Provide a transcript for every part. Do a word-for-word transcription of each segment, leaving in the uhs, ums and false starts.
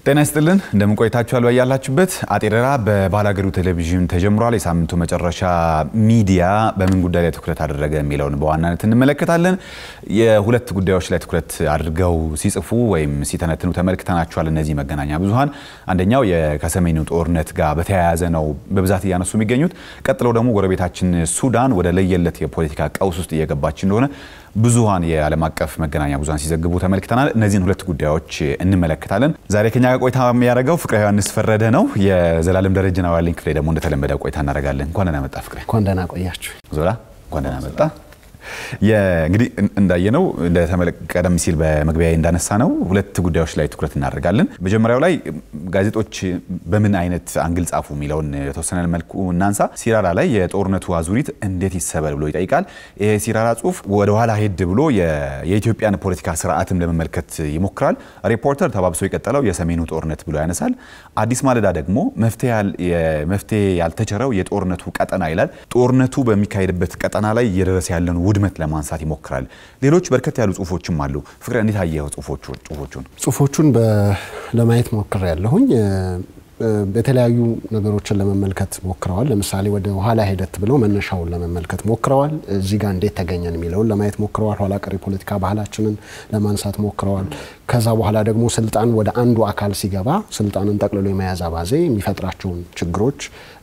ጤና ይስጥልን እንደምን ቆይታችኋል በያላችሁበት አጤረራ በባላገሩ ቴሌቪዥን ተጀምሯል የሳምንቱ መጨረሻ ሚዲያ በምን ጉዳይ ላይ ትኩረት አደረገ የሚለውን በዋናነት እንመለከታለን የሁለት ጉዳዮች ላይ ትኩረት አድርገው ሲጽፉ ወይም ሲተነትኑ ተመልክተናችኋል እነዚህ መገናኛ ብዙሃን አንደኛው የከሰሜኑ ጦርነት ጋር በተያያዘ ነው በብዛት ያነሱ የሚገኙት ቀጥለው ደግሞ ጎረቤታችን ሱዳን ወደ ለየለት የፖለቲካ ቀውስ ውስጥ እየገባች እንደሆነ ብዙሃን የዓለም አቀፍ መገናኛ ብዙሃን ሲዘግቡ ተመልክተናል እነዚህን ሁለት ጉዳዮች እንመለከታለን ዛሬ ከኛ ጋር ቆይታ የሚያደርገው ፍቅረ ዮሐንስ ፈረደ ነው የዘላለም ደረጃና ዋሊን ክፍሌ ደግሞ እንደተለመደው ቆይታ እናደርጋለን እንኳን ደህና መጣ ፍቅረ እንኳን ደህና ቆያችሁ ዞላ እንኳን ደህና መጣ የእንግዲህ እንዳየነው እንደተመለከቀደም ሲል በመግቢያዬ እንዳነሳ ነው ሁለት ጉዳዮች ላይ ትኩረት እናደርጋለን በመጀመሪያው ላይ ጋዜጦች በምን አይነት አንግል ጻፉ የሚለውን የተወሰነ መልኩ እናንሳ ሲራራ ላይ የጦርነቱ አዙሪት እንዴት ይሰበር ብሎ ይጠይቃል ይሄ ሲራራ ጽሁፍ ወደ ኋላ ሄድ ብሎ የኢትዮጵያን ፖለቲካ ስርዓትም ለመመልከት ይሞክራል ሪፖርተር ተባብሶ የቀጠለው የሰሜኑ ጦርነት ብሎ ያነሳል አዲስ ማለዳ ደግሞ መፍትሄ የመፍትሄ ያልተቸረው የጦርነቱ ቀጠና ይላል ጦርነቱ በሚካሄድበት ቀጠና ላይ እየደረሰ ያለን ውድመት ለማንሳት ይሞክራል ሌሎች በርከት ያሉ ጽሁፎችም አሉ ፍቅረ እንዴት አየው ጽሁፎቹን ጽሁፎቹን ጽሁፎቹን ለማየት ሞክር ያለሁኝ በተለያዩ ነገሮችን ለመመልከት ሞክረዋል ለምሳሌ ወደ ኋላ ሄደት ብለው መነሻውን ለመመልከት ሞክረዋል እዚህ ጋር እንዴት ተገኘን የሚለውን ለማየት ሞክረዋል ኋላ ቀሪ ፖለቲካ ባህላችንን ለማንሳት ሞክረዋል ከዛ በኋላ ደግሞ ስልጣን ወደ አንዱ አካል ሲገባ ስልጣንን ጠቅልሎ የመያዝ አባዜ የሚፈጥራቸው ችግሮች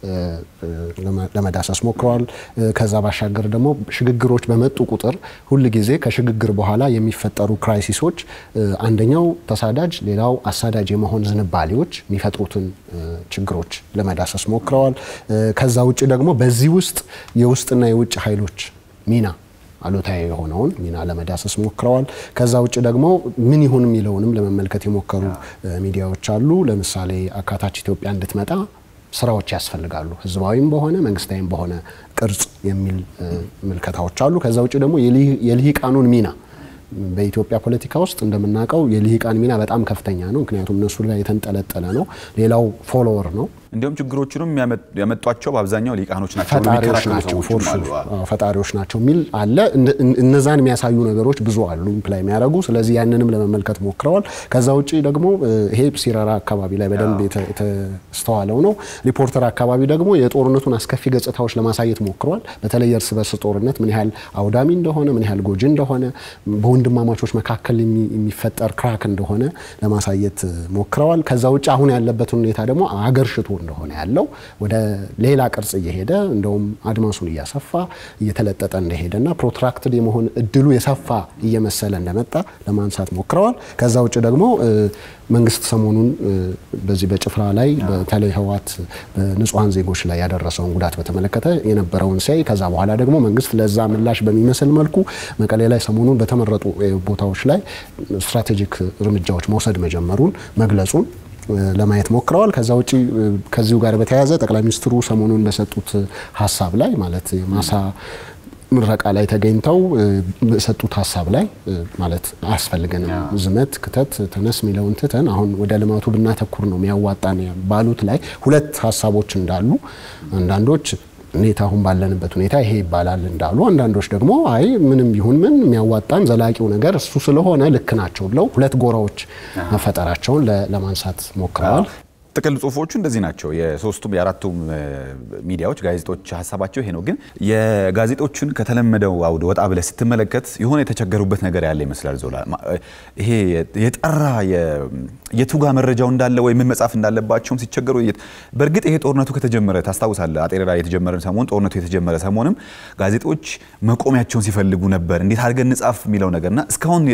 ለመዳሰስ ሞክረዋል ከዛ ባሻገር ደግሞ ሽግግሮች በመጡ ቁጥር ሁሉ ጊዜ ከሽግግር በኋላ የሚፈጠሩ ክራይሲሶች አንደኛው ተሳዳጅ ሌላው አሳዳጅ የመሆን ዝንባሌዎች የሚፈጥሩትን ችግሮች ለመዳሰስ ሞክረዋል ከዛ ውጪ ደግሞ በዚህ ውስጥ የውስጥና የውጭ ኃይሎች ሚና አሉታዊ የሆነውን ሚና ለመዳሰስ ሞክረዋል ከዛ ውጪ ደግሞ ምን ይሁን የሚለውንም ለመመልከት የሞከሩ ሚዲያዎች አሉ ለምሳሌ አካታች ኢትዮጵያ እንድትመጣ ስራዎች ያስፈልጋሉ ህዝባዊም በሆነ መንግስታዊም በሆነ ቅርጽ የሚል መልከታዎች አሉ ከዛ ውጪ ደግሞ የልሂቃኑን ሚና በኢትዮጵያ ፖለቲካ ውስጥ እንደምናቀው የልሂቃን ሚና በጣም ከፍተኛ ነው ምክንያቱም እነሱ ላይ የተንጠለጠለ ነው ሌላው ፎሎወር ነው እንዲሁም ችግሮቹንም ያመጧቸው በአብዛኛው ሊቃኖች ናቸው ፈጣሪዎች ናቸው ፎርሹ ፈጣሪዎች ናቸው ሚል አለ እነዛን የሚያሳዩ ነገሮች ብዙ አሉ ኢምፕላይ የሚያደርጉ ስለዚህ ያንንም ለመመልከት ሞክረዋል ከዛ ውጪ ደግሞ ይሄ ሲራራ አካባቢ ላይ በደንብ የተስተዋለው ነው ሪፖርተር አካባቢ ደግሞ የጦርነቱን አስከፊ ገጽታዎች ለማሳየት ሞክረዋል በተለይ እርስ በርስ ጦርነት ምን ያህል አውዳሚ እንደሆነ ምን ያህል ጎጂ እንደሆነ በወንድማማቾች መካከል የሚፈጠር ክራክ እንደሆነ ለማሳየት ሞክረዋል ከዛ ውጪ አሁን ያለበት ሁኔታ ደግሞ አገር ሽቶ እንደሆነ ያለው ወደ ሌላ ቅርጽ እየሄደ እንደውም አድማሱን እያሰፋ እየተለጠጠ እንደሄደና ፕሮትራክትድ የመሆን እድሉ የሰፋ እየመሰለ እንደመጣ ለማንሳት ሞክረዋል ከዛ ውጪ ደግሞ መንግስት ሰሞኑን በዚህ በጭፍራ ላይ በተለይ ህዋት በንጹሃን ዜጎች ላይ ያደረሰውን ጉዳት በተመለከተ የነበረውን ሳይ ከዛ በኋላ ደግሞ መንግስት ለዛ ምላሽ በሚመስል መልኩ መቀሌ ላይ ሰሞኑን በተመረጡ ቦታዎች ላይ ስትራቴጂክ እርምጃዎች መውሰድ መጀመሩን መግለጹን ለማየት ሞክረዋል ከዛ ውጪ ከዚሁ ጋር በተያያዘ ጠቅላይ ሚኒስትሩ ሰሞኑን በሰጡት ሐሳብ ላይ ማለት ማሳ ምረቃ ላይ ተገኝተው በሰጡት ሐሳብ ላይ ማለት አስፈልገንም ዝመት ክተት ተነስ ሚለውን ተተን አሁን ወደ ልማቱ ብናተኩር ነው የሚያዋጣን ባሉት ላይ ሁለት ሐሳቦች እንዳሉ አንዳንዶች ኔታሁን ባለንበት ሁኔታ ይሄ ይባላል እንዳሉ አንዳንዶች ደግሞ አይ ምንም ቢሆን ምን የሚያዋጣን ዘላቂው ነገር እሱ ስለሆነ ልክ ናቸው ብለው ሁለት ጎራዎች መፈጠራቸውን ለማንሳት ሞክረዋል ጥቅል ጽሁፎቹ እንደዚህ ናቸው የሶስቱም የአራቱም ሚዲያዎች ጋዜጦች ሐሳባቸው ይሄ ነው ግን የጋዜጦቹን ከተለመደው አውድ ወጣ ብለ ስትመለከት የሆነ የተቸገሩበት ነገር ያለ ይመስላል ዞላ ይሄ የጠራ የቱጋ መረጃው እንዳለ ወይ ምን መጻፍ እንዳለባቸውም ሲቸገሩ በርግጥ ይሄ ጦርነቱ ከተጀመረ ታስታውሳለህ አጤረራ የተጀመረ ሰሞን ጦርነቱ የተጀመረ ሰሞንም ጋዜጦች መቆሚያቸውን ሲፈልጉ ነበር እንዴት አድርገን እንጻፍ የሚለው ነገርና እስካሁን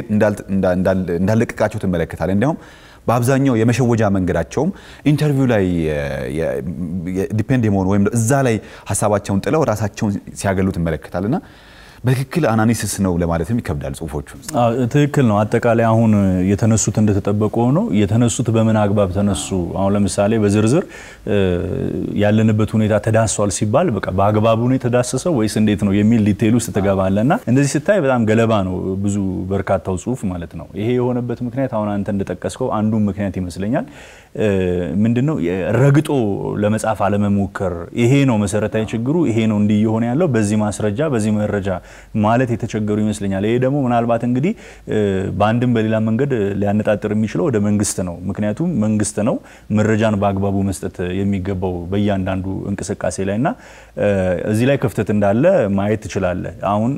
እንዳልለቀቃቸው ተመለከታለህ እንዴውም በአብዛኛው የመሸወጃ መንገዳቸው ኢንተርቪው ላይ ዲፔንድ የመሆን ወይም እዛ ላይ ሐሳባቸውን ጥለው ራሳቸውን ሲያገሉት ተመለከታልና በትክክል አናሊሲስ ነው ለማለትም ይከብዳል ጽሁፎቹ አዎ ትክክል ነው አጠቃላይ አሁን የተነሱት እንደተጠበቀው ነው የተነሱት በምን አግባብ ተነሱ አሁን ለምሳሌ በዝርዝር ያለንበት ሁኔታ ተዳስሷል ሲባል በቃ በአግባቡ ነው የተዳሰሰው ወይስ እንዴት ነው የሚል ዲቴይል ውስጥ ተገባለና እንደዚህ ስታይ በጣም ገለባ ነው ብዙ በርካታው ጽሁፍ ማለት ነው ይሄ የሆነበት ምክንያት አሁን አንተ እንደተጠቀስከው አንዱ ምክንያት ይመስለኛል ምንድነው ረግጦ ለመጻፍ አለመሞከር ይሄ ነው መሰረታዊ ችግሩ ይሄ ነው እንዲህ የሆነ ያለው በዚህ ማስረጃ በዚህ መረጃ ማለት የተቸገሩ ይመስለኛል። ይሄ ደግሞ ምናልባት እንግዲህ በአንድም በሌላ መንገድ ሊያነጣጥር የሚችለው ወደ መንግስት ነው። ምክንያቱም መንግስት ነው መረጃን በአግባቡ መስጠት የሚገባው በእያንዳንዱ እንቅስቃሴ ላይና እዚህ ላይ ክፍተት እንዳለ ማየት ትችላለህ። አሁን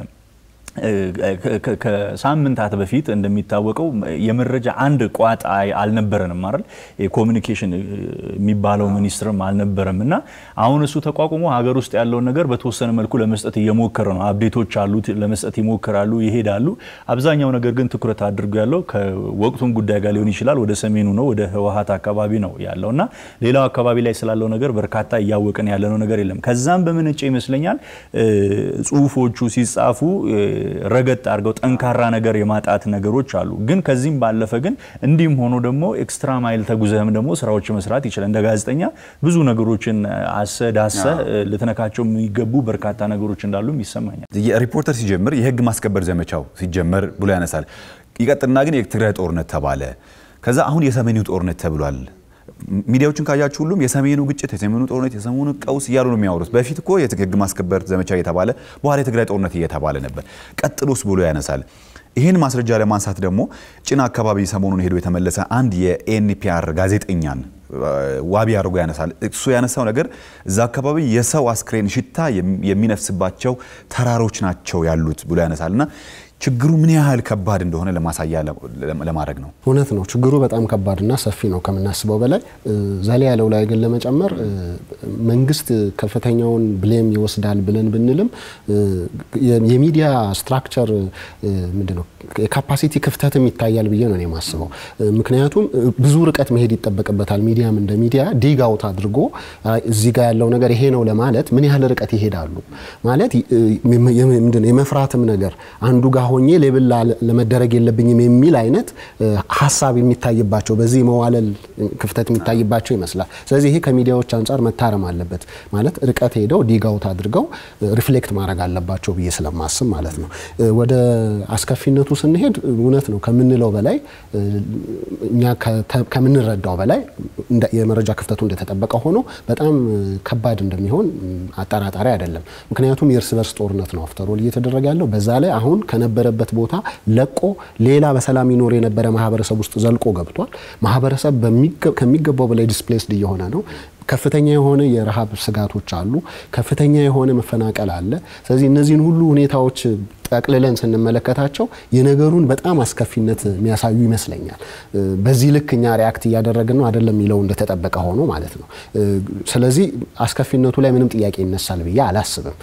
ከሳምንታት በፊት እንደሚታወቀው የመረጃ አንድ ቋጥ አልነበረንም አይደል? የኮሙኒኬሽን የሚባለው ሚኒስትርም አልነበረምና አሁን እሱ ተቋቁሞ ሀገር ውስጥ ያለው ነገር በተወሰነ መልኩ ለመስጠት እየሞከረ ነው። አፕዴቶች አሉት ለመስጠት ይሞክራሉ፣ ይሄዳሉ። አብዛኛው ነገር ግን ትኩረት አድርጎ ያለው ከወቅቱን ጉዳይ ጋር ሊሆን ይችላል ወደ ሰሜኑ ነው፣ ወደ ህወሓት አካባቢ ነው ያለውና ሌላው አካባቢ ላይ ስላለው ነገር በርካታ እያወቀን ያለነው ነገር የለም። ከዛም በመነጨ ይመስለኛል ጽሁፎቹ ሲጻፉ ረገጥ አድርገው ጠንካራ ነገር የማጣት ነገሮች አሉ። ግን ከዚህም ባለፈ ግን እንዲም ሆኖ ደግሞ ኤክስትራ ማይል ተጉዘህም ደግሞ ስራዎች መስራት ይችላል። እንደ ጋዜጠኛ ብዙ ነገሮችን አሰዳሰ ለተነካቸው የሚገቡ በርካታ ነገሮች እንዳሉም ይሰማኛል። የሪፖርተር ሲጀምር የህግ ማስከበር ዘመቻው ሲጀምር ብሎ ያነሳል። ይቀጥልና ግን የትግራይ ጦርነት ተባለ። ከዛ አሁን የሰሜኑ ጦርነት ተብሏል። ሚዲያዎችን ካያችሁ ሁሉም የሰሜኑ ግጭት፣ የሰሜኑ ጦርነት፣ የሰሜኑ ቀውስ እያሉ ነው የሚያወሩት። በፊት እኮ የህግ ማስከበር ዘመቻ እየተባለ በኋላ የትግራይ ጦርነት እየተባለ ነበር። ቀጥሎስ ብሎ ያነሳል። ይህን ማስረጃ ለማንሳት ደግሞ ጭና አካባቢ ሰሞኑን ሄዶ የተመለሰ አንድ የኤንፒአር ጋዜጠኛን ዋቢ አድርጎ ያነሳል። እሱ ያነሳው ነገር እዛ አካባቢ የሰው አስክሬን ሽታ የሚነፍስባቸው ተራሮች ናቸው ያሉት ብሎ ያነሳልና ችግሩ ምን ያህል ከባድ እንደሆነ ለማሳያ ለማድረግ ነው። እውነት ነው። ችግሩ በጣም ከባድና ሰፊ ነው ከምናስበው በላይ። ዛሬ ያለው ላይ ግን ለመጨመር መንግስት ከፍተኛውን ብሌም ይወስዳል ብለን ብንልም የሚዲያ ስትራክቸር ምንድነው የካፓሲቲ ክፍተትም ይታያል ብዬ ነው የማስበው። ምክንያቱም ብዙ ርቀት መሄድ ይተበቀበታል። ሚዲያም እንደ ሚዲያ ዲግ አውት አድርጎ እዚህ ጋር ያለው ነገር ይሄ ነው ለማለት ምን ያህል ርቀት ይሄዳሉ ማለት ምንድነው የመፍራትም ነገር አንዱ ጋር ሆኜ ሌብል ለመደረግ የለብኝም የሚል አይነት ሐሳብ የሚታይባቸው በዚህ መዋለል ክፍተት የሚታይባቸው ይመስላል። ስለዚህ ይሄ ከሚዲያዎች አንፃር መታረም አለበት ማለት ርቀት ሄደው ዲጋውት አድርገው ሪፍሌክት ማድረግ አለባቸው ብዬ ስለማስብ ማለት ነው። ወደ አስከፊነቱ ስንሄድ እውነት ነው ከምንለው በላይ እኛ ከምንረዳው በላይ የመረጃ ክፍተቱ እንደተጠበቀ ሆኖ በጣም ከባድ እንደሚሆን አጠራጣሪ አይደለም። ምክንያቱም የእርስ በርስ ጦርነት ነው አፍተሮል እየተደረገ ያለው። በዛ ላይ አሁን ከነበረበት ቦታ ለቆ ሌላ በሰላም ይኖር የነበረ ማህበረሰብ ውስጥ ዘልቆ ገብቷል። ማህበረሰብ ከሚገባው በላይ ዲስፕሌስድ እየሆነ ነው። ከፍተኛ የሆነ የረሃብ ስጋቶች አሉ። ከፍተኛ የሆነ መፈናቀል አለ። ስለዚህ እነዚህን ሁሉ ሁኔታዎች ጠቅልለን ስንመለከታቸው የነገሩን በጣም አስከፊነት የሚያሳዩ ይመስለኛል። በዚህ ልክ እኛ ሪአክት እያደረግን ነው አይደለም የሚለው እንደተጠበቀ ሆኖ ማለት ነው። ስለዚህ አስከፊነቱ ላይ ምንም ጥያቄ ይነሳል ብዬ አላስብም።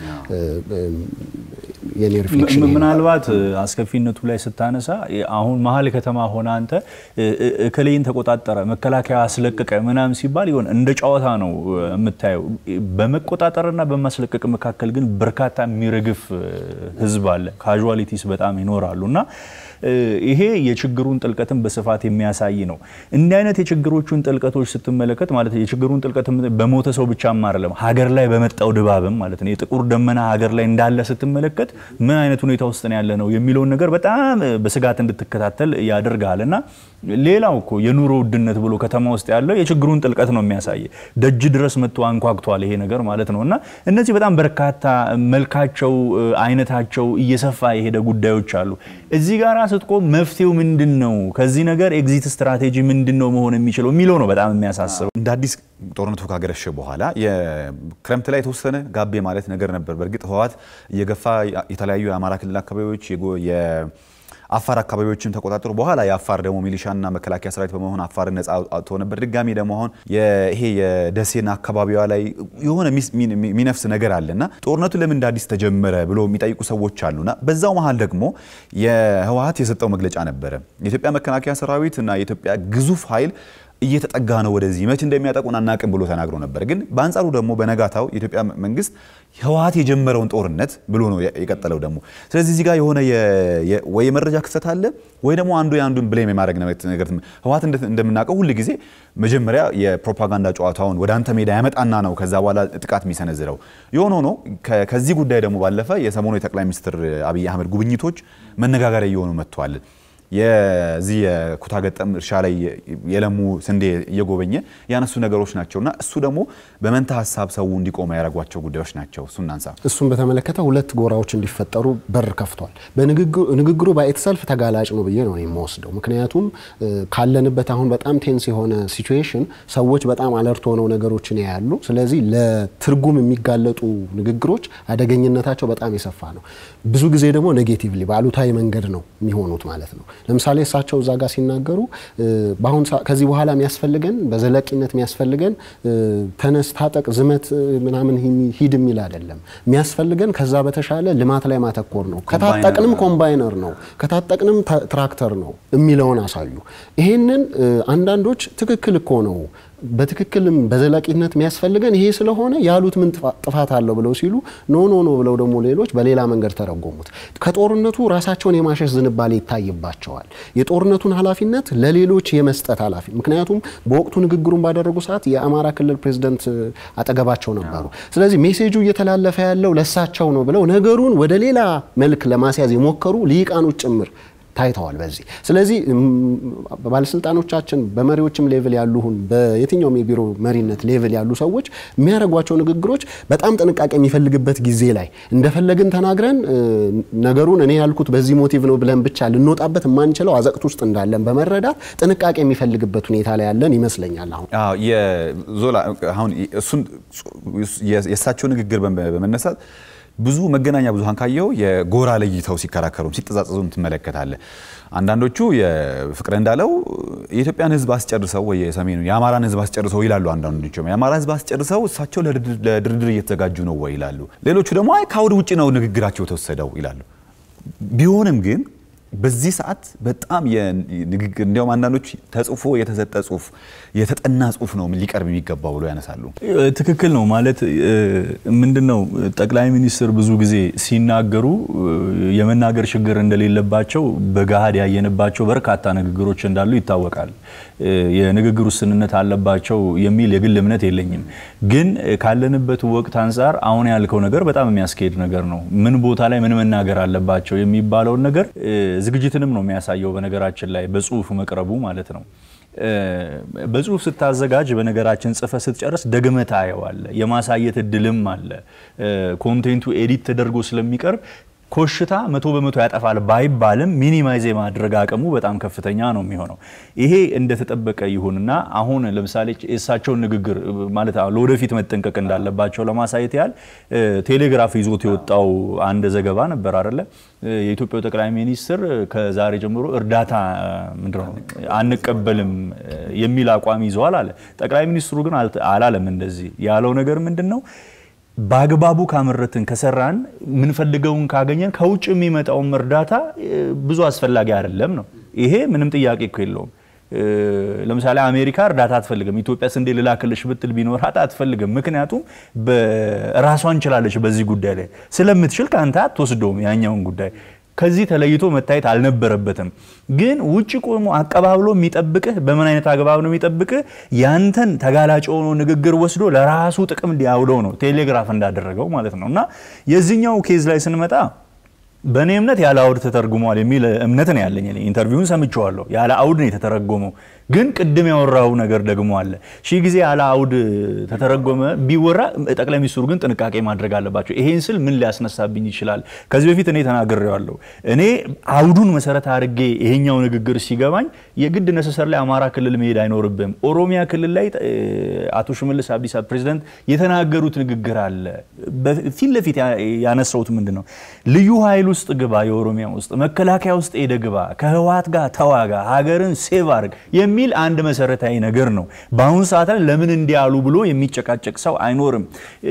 የኔ ሪፍሌክሽን ምናልባት አስከፊነቱ ላይ ስታነሳ አሁን መሀል ከተማ ሆነ አንተ እከሌን ተቆጣጣረ መከላከያ አስለቀቀ ምናም ሲባል ይሆን እንደ ጨዋታ ነው የምታየው። በመቆጣጣርና በማስለቀቅ መካከል ግን በርካታ የሚረግፍ ህዝብ አለ። ካዡዋሊቲስ በጣም ይኖራሉና ይሄ የችግሩን ጥልቀትን በስፋት የሚያሳይ ነው። እንዲህ አይነት የችግሮቹን ጥልቀቶች ስትመለከት ማለት የችግሩን ጥልቀት በሞተ ሰው ብቻ አይደለም ሀገር ላይ በመጣው ድባብም ማለት ነው የጥቁር ደመና ሀገር ላይ እንዳለ ስትመለከት ምን አይነት ሁኔታ ውስጥ ነው ያለ ነው የሚለው ነገር በጣም በስጋት እንድትከታተል ያደርጋልና ሌላው እኮ የኑሮ ውድነት ብሎ ከተማ ውስጥ ያለው የችግሩን ጥልቀት ነው የሚያሳይ። ደጅ ድረስ መጥቶ አንኳክቷል ይሄ ነገር ማለት ነውና እነዚህ በጣም በርካታ መልካቸው አይነታቸው እየሰፋ የሄደ ጉዳዮች አሉ። እዚህ ጋር ስትቆም መፍትሄው ምንድነው? ከዚህ ነገር ኤግዚት ስትራቴጂ ምንድነው መሆን የሚችለው የሚለው ነው በጣም የሚያሳስበው። እንደ አዲስ ጦርነቱ ካገረሸ በኋላ የክረምት ላይ ተወሰነ ጋቤ ማለት ነገር ነበር። በርግጥ ህወሓት እየገፋ የተለያዩ የአማራ ክልል አካባቢዎች አፋር አካባቢዎችን ተቆጣጥሮ በኋላ የአፋር ደግሞ ሚሊሻና መከላከያ ሰራዊት በመሆን አፋር ነፃ አውጥቶ ነበር። ድጋሚ ደግሞ አሁን ይሄ የደሴና አካባቢዋ ላይ የሆነ ሚነፍስ ነገር አለና ጦርነቱ ለምን እንደ አዲስ ተጀመረ ብሎ የሚጠይቁ ሰዎች አሉና በዛው መሃል ደግሞ የህወሓት የሰጠው መግለጫ ነበረ። የኢትዮጵያ መከላከያ ሰራዊት እና የኢትዮጵያ ግዙፍ ኃይል እየተጠጋ ነው ወደዚህ መች እንደሚያጠቁን አናቅም ብሎ ተናግሮ ነበር። ግን በአንጻሩ ደግሞ በነጋታው የኢትዮጵያ መንግስት ህወሓት የጀመረውን ጦርነት ብሎ ነው የቀጠለው ደግሞ። ስለዚህ እዚህ ጋር የሆነ ወይ መረጃ ክፍተት አለ ወይ ደግሞ አንዱ ያንዱን ብሌም የማድረግ ነገር ህወሓት እንደምናቀው ሁሉ ጊዜ መጀመሪያ የፕሮፓጋንዳ ጨዋታውን ወደ አንተ ሜዳ ያመጣና ነው ከዛ በኋላ ጥቃት የሚሰነዝረው። የሆነ ሆኖ ከዚህ ጉዳይ ደግሞ ባለፈ የሰሞኑ የጠቅላይ ሚኒስትር አብይ አህመድ ጉብኝቶች መነጋገሪያ እየሆኑ መጥተዋል። የዚህ የኩታ ገጠም እርሻ ላይ የለሙ ስንዴ እየጎበኘ ያነሱ ነገሮች ናቸውና እሱ ደግሞ በመንታ ሐሳብ ሰው እንዲቆም ያደርጓቸው ጉዳዮች ናቸው። እሱን አንሳ እሱን በተመለከተ ሁለት ጎራዎች እንዲፈጠሩ በር ከፍቷል። በንግግሩ ንግግሩ ባይተሰልፍ ተጋላጭ ነው ብዬ ነው የምወስደው። ምክንያቱም ካለንበት አሁን በጣም ቴንስ የሆነ ሲቹዌሽን ሰዎች በጣም አለርት ሆነው ነገሮችን ያያሉ። ስለዚህ ለትርጉም የሚጋለጡ ንግግሮች አደገኝነታቸው በጣም የሰፋ ነው። ብዙ ጊዜ ደግሞ ኔጌቲቭሊ ባሉታዊ መንገድ ነው የሚሆኑት ማለት ነው። ለምሳሌ እሳቸው እዛ ጋር ሲናገሩ በአሁን ከዚህ በኋላ የሚያስፈልገን በዘላቂነት የሚያስፈልገን ተነስ ታጠቅ ዝመት ምናምን ሂድ የሚል አይደለም። የሚያስፈልገን ከዛ በተሻለ ልማት ላይ ማተኮር ነው። ከታጠቅንም ኮምባይነር ነው፣ ከታጠቅንም ትራክተር ነው የሚለውን አሳዩ። ይሄንን አንዳንዶች ትክክል እኮ ነው በትክክልም በዘላቂነት የሚያስፈልገን ይሄ ስለሆነ ያሉት ምን ጥፋት አለው ብለው ሲሉ ኖ ኖ ኖ ብለው ደግሞ ሌሎች በሌላ መንገድ ተረጎሙት። ከጦርነቱ ራሳቸውን የማሸሽ ዝንባሌ ይታይባቸዋል። የጦርነቱን ኃላፊነት ለሌሎች የመስጠት ኃላፊ ምክንያቱም በወቅቱ ንግግሩን ባደረጉ ሰዓት የአማራ ክልል ፕሬዝዳንት አጠገባቸው ነበሩ። ስለዚህ ሜሴጁ እየተላለፈ ያለው ለሳቸው ነው ብለው ነገሩን ወደ ሌላ መልክ ለማስያዝ የሞከሩ ሊቃኖች ጭምር ታይተዋል በዚህ። ስለዚህ ባለስልጣኖቻችን በመሪዎችም ሌቭል ያሉሁን በየትኛውም የቢሮ መሪነት ሌቭል ያሉ ሰዎች የሚያደርጓቸው ንግግሮች በጣም ጥንቃቄ የሚፈልግበት ጊዜ ላይ እንደፈለግን ተናግረን ነገሩን እኔ ያልኩት በዚህ ሞቲቭ ነው ብለን ብቻ ልንወጣበት ማንችለው አዘቅት ውስጥ እንዳለን በመረዳት ጥንቃቄ የሚፈልግበት ሁኔታ ላይ ያለን ይመስለኛል። አሁን አዎ የዞላ አሁን እሱን የሳቸው ንግግር በመነሳት ብዙ መገናኛ ብዙሃን ካየው የጎራ ለይተው ሲከራከሩ ሲተዛዘዙ ትመለከታለ። አንዳንዶቹ የፍቅር እንዳለው የኢትዮጵያን ህዝብ አስጨርሰው ወይ የሰሜኑን የአማራን ህዝብ አስጨርሰው ይላሉ። አንዳንዶቹ የአማራን ህዝብ አስጨርሰው እሳቸው ለድርድር እየተዘጋጁ ነው ወይ ይላሉ። ሌሎቹ ደግሞ አይ ካውድ ውጪ ነው ንግግራቸው ተወሰደው ይላሉ። ቢሆንም ግን በዚህ ሰዓት በጣም የንግግር እንደውም አንዳንዶች ተጽፎ የተሰጠ ጽሁፍ የተጠና ጽሁፍ ነው ሊቀርብ የሚገባው ብሎ ያነሳሉ። ትክክል ነው ማለት ምንድነው ጠቅላይ ሚኒስትር ብዙ ጊዜ ሲናገሩ የመናገር ችግር እንደሌለባቸው በጋሃድ ያየነባቸው በርካታ ንግግሮች እንዳሉ ይታወቃል። የንግግሩ ስንነት አለባቸው የሚል የግል እምነት የለኝም። ግን ካለንበት ወቅት አንፃር አሁን ያልከው ነገር በጣም የሚያስኬድ ነገር ነው። ምን ቦታ ላይ ምን መናገር አለባቸው የሚባለው ነገር ዝግጅትንም ነው የሚያሳየው። በነገራችን ላይ በጽሁፍ መቅረቡ ማለት ነው። በጽሁፍ ስታዘጋጅ በነገራችን ጽፈ ስትጨርስ ደግመህ ታየዋለህ። የማሳየት እድልም አለ። ኮንቴንቱ ኤዲት ተደርጎ ስለሚቀርብ ኮሽታ መቶ በመቶ ያጠፋል ባይባልም ሚኒማይዝ የማድረግ አቅሙ በጣም ከፍተኛ ነው የሚሆነው። ይሄ እንደተጠበቀ ይሁንና አሁን ለምሳሌ እሳቸው ንግግር ማለት ለወደፊት መጠንቀቅ እንዳለባቸው ለማሳየት ያህል ቴሌግራፍ ይዞት የወጣው አንድ ዘገባ ነበር አይደለ? የኢትዮጵያው ጠቅላይ ሚኒስትር ከዛሬ ጀምሮ እርዳታ ምንድነው አንቀበልም የሚል አቋም ይዘዋል አለ። ጠቅላይ ሚኒስትሩ ግን አላለም። እንደዚህ ያለው ነገር ምንድነው? ባግባቡ ካመረትን ከሰራን ምን ፈልገውን ካገኘን ከውጭ የሚመጣው እርዳታ ብዙ አስፈላጊ አይደለም ነው። ይሄ ምንም ጥያቄ እኮ የለውም። ለምሳሌ አሜሪካ እርዳታ አትፈልግም። ኢትዮጵያ ስንዴ ልላክልሽ ብትል ቢኖርሃት አትፈልግም። ምክንያቱም በራሷን እንችላለች በዚህ ጉዳይ ላይ ስለምትችል ካንተ አትወስደውም ያኛውን ጉዳይ። ከዚህ ተለይቶ መታየት አልነበረበትም። ግን ውጭ ቆሞ አቀባብሎ የሚጠብቅህ በምን አይነት አግባብ ነው የሚጠብቅህ? ያንተን ተጋላጭ ሆኖ ንግግር ወስዶ ለራሱ ጥቅም ሊያውለው ነው ቴሌግራፍ እንዳደረገው ማለት ነውና የዚህኛው ኬዝ ላይ ስንመጣ በኔ እምነት ያለ አውድ ተተርጉሟል የሚል እምነት ነው ያለኝ። እኔ ኢንተርቪውን ሰምቼዋለሁ። ያለ አውድ ነው የተተረጎመው። ግን ቅድም ያወራው ነገር ደግሞ አለ። ሺ ጊዜ ያለ አውድ ተተረጎመ ቢወራ ጠቅላይ ሚኒስትሩ ግን ጥንቃቄ ማድረግ አለባቸው። ይሄን ስል ምን ሊያስነሳብኝ ይችላል? ከዚህ በፊት እኔ ተናግሬዋለሁ። እኔ አውዱን መሰረት አድርጌ ይሄኛው ንግግር ሲገባኝ የግድ ነሰሰር ላይ አማራ ክልል መሄድ አይኖርብም። ኦሮሚያ ክልል ላይ አቶ ሽመልስ አብዲሳ ፕሬዝዳንት የተናገሩት ንግግር አለ። በፊት ለፊት ያነሳውት ምንድነው? ልዩ ኃይል ውስጥ ግባ፣ የኦሮሚያ ውስጥ መከላከያ ውስጥ ሄደ ግባ፣ ከህዋት ጋር ተዋጋ፣ ሀገርን ሴቭ አድርግ የሚል አንድ መሰረታዊ ነገር ነው። በአሁን ሰዓት ላይ ለምን እንዲያሉ ብሎ የሚጨቃጨቅ ሰው አይኖርም።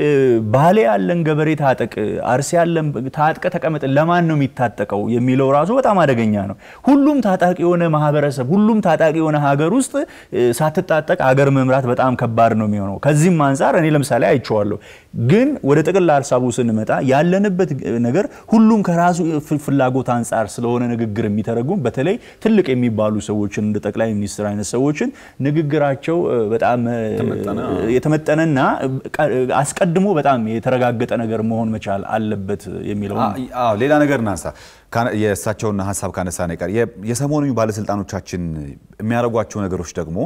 ባሌ ያለን ገበሬ ታጠቅ፣ አርሲ ያለን ታጥቀ ተቀመጥ፣ ለማን ነው የሚታጠቀው የሚለው ራሱ በጣም አደገኛ ነው። ሁሉም ታጣቂ የሆነ ማህበረሰብ፣ ሁሉም ታጣቂ የሆነ ሀገር ውስጥ ሳትታጠቅ ሀገር መምራት በጣም ከባድ ነው የሚሆነው። ከዚህም አንፃር እኔ ለምሳሌ አይቼዋለሁ። ግን ወደ ጠቅላላ ሐሳቡ ስንመጣ ያለንበት ነገር ሁሉም ከራሱ ፍላጎት አንፃር ስለሆነ ንግግር የሚተረጉም በተለይ ትልቅ የሚባሉ ሰዎችን እንደ ጠቅላይ ሚኒስትር አይነት ሰዎችን ንግግራቸው በጣም የተመጠነና አስቀድሞ በጣም የተረጋገጠ ነገር መሆን መቻል አለበት የሚለው አዎ ሌላ ነገር እናንሳ የእሳቸውን ሐሳብ ካነሳ ነው ቀር የሰሞኑ ባለስልጣኖቻችን የሚያረጓቸው ነገሮች ደግሞ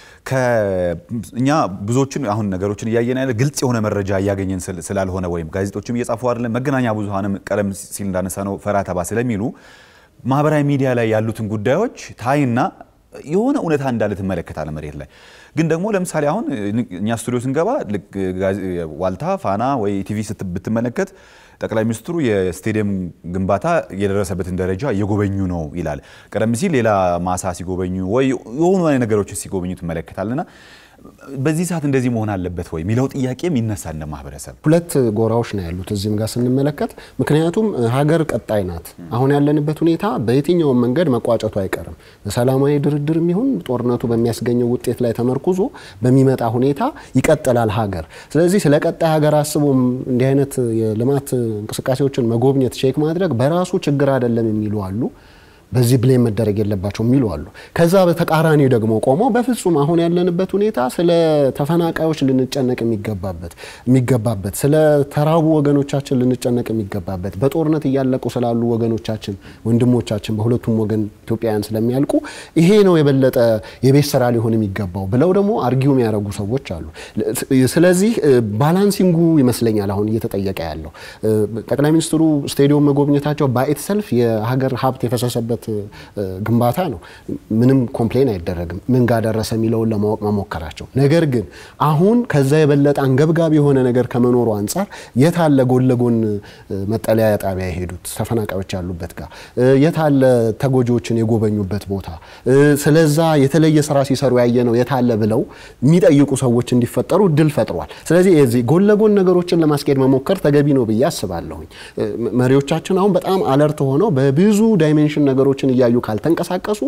ከኛ ብዙዎችን አሁን ነገሮችን ያያየን ያለ ግልጽ የሆነ መረጃ ያገኘን ስላልሆነ ወይም ጋዜጦችም እየጻፉ አይደለም መገናኛ ብዙሃንም ቀለም ሲል እንዳነሳ ነው ፈራተባ ስለሚሉ ማህበራዊ ሚዲያ ላይ ያሉትን ጉዳዮች ታይና የሆነ እውነታ እንዳለ ተመለከታለ መሬት ላይ ግን ደግሞ ለምሳሌ አሁን እኛ ስቱዲዮ ስንገባ ዋልታ ፋና ወይ ቲቪ ስትመለከት ጠቅላይ ሚኒስትሩ የስቴዲየም ግንባታ የደረሰበትን ደረጃ እየጎበኙ ነው ይላል ቀደም ሲል ሌላ ማሳ ሲጎበኙ ወይ የሆኑ ነገሮች ሲጎበኙ ተመለከታልና በዚህ ሰዓት እንደዚህ መሆን አለበት ወይ ሚለው ጥያቄም ይነሳል ለማህበረሰብ ሁለት ጎራዎች ነው ያሉት እዚህም ጋር ስንመለከት ምክንያቱም ሀገር ቀጣይ ናት አሁን ያለንበት ሁኔታ በየትኛው መንገድ መቋጨቱ አይቀርም በሰላማዊ ድርድር የሚሆን ጦርነቱ በሚያስገኘው ውጤት ላይ ተመርኩዞ በሚመጣ ሁኔታ ይቀጥላል ሀገር ስለዚህ ስለ ቀጣይ ሀገር አስቦም እንዲህ አይነት የልማት እንቅስቃሴዎችን መጎብኘት ቼክ ማድረግ በራሱ ችግር አይደለም የሚሉ አሉ በዚህ ብሌም መደረግ የለባቸው የሚሉ አሉ ከዛ በተቃራኒ ደግሞ ቆሞ በፍጹም አሁን ያለንበት ሁኔታ ስለ ተፈናቃዮች ልንጨነቅ የሚገባበት የሚገባበት ስለ ተራቡ ወገኖቻችን ልንጨነቅ የሚገባበት በጦርነት ያለቁ ስላሉ ወገኖቻችን ወንድሞቻችን በሁለቱም ወገን ኢትዮጵያውያን ስለሚያልቁ ይሄ ነው የበለጠ የቤት ስራ ሊሆን የሚገባው ብለው ደግሞ አርጊው የሚያረጉ ሰዎች አሉ ስለዚህ ባላንሲንጉ ይመስለኛል አሁን እየተጠየቀ ያለው ጠቅላይ ሚኒስትሩ ስቴዲየም መጎብኘታቸው ባይት ሰልፍ የሀገር ሀብት የፈሰሰበት ግንባታ ነው ምንም ኮምፕሌን አይደረግም ምን ጋር ደረሰ የሚለውን ለማወቅ መሞከራቸው ነገር ግን አሁን ከዛ የበለጠ አንገብጋቢ የሆነ ነገር ከመኖሩ አንፃር የታለ ጎለጎን መጠለያ ጣቢያ የሄዱት ተፈናቃዮች ያሉበት ጋር የታለ ተጎጆችን የጎበኙበት ቦታ ስለዛ የተለየ ስራ ሲሰሩ ያየነው የታለ ብለው የሚጠይቁ ሰዎች እንዲፈጠሩ ድል ፈጥሯል ስለዚህ እዚህ ጎለጎን ነገሮችን ለማስኬድ መሞከር ተገቢ ነው ብዬ አስባለሁ መሪዎቻችን አሁን በጣም አለርት ሆነው በብዙ ዳይሜንሽን ነገሮችን እያዩ ካልተንቀሳቀሱ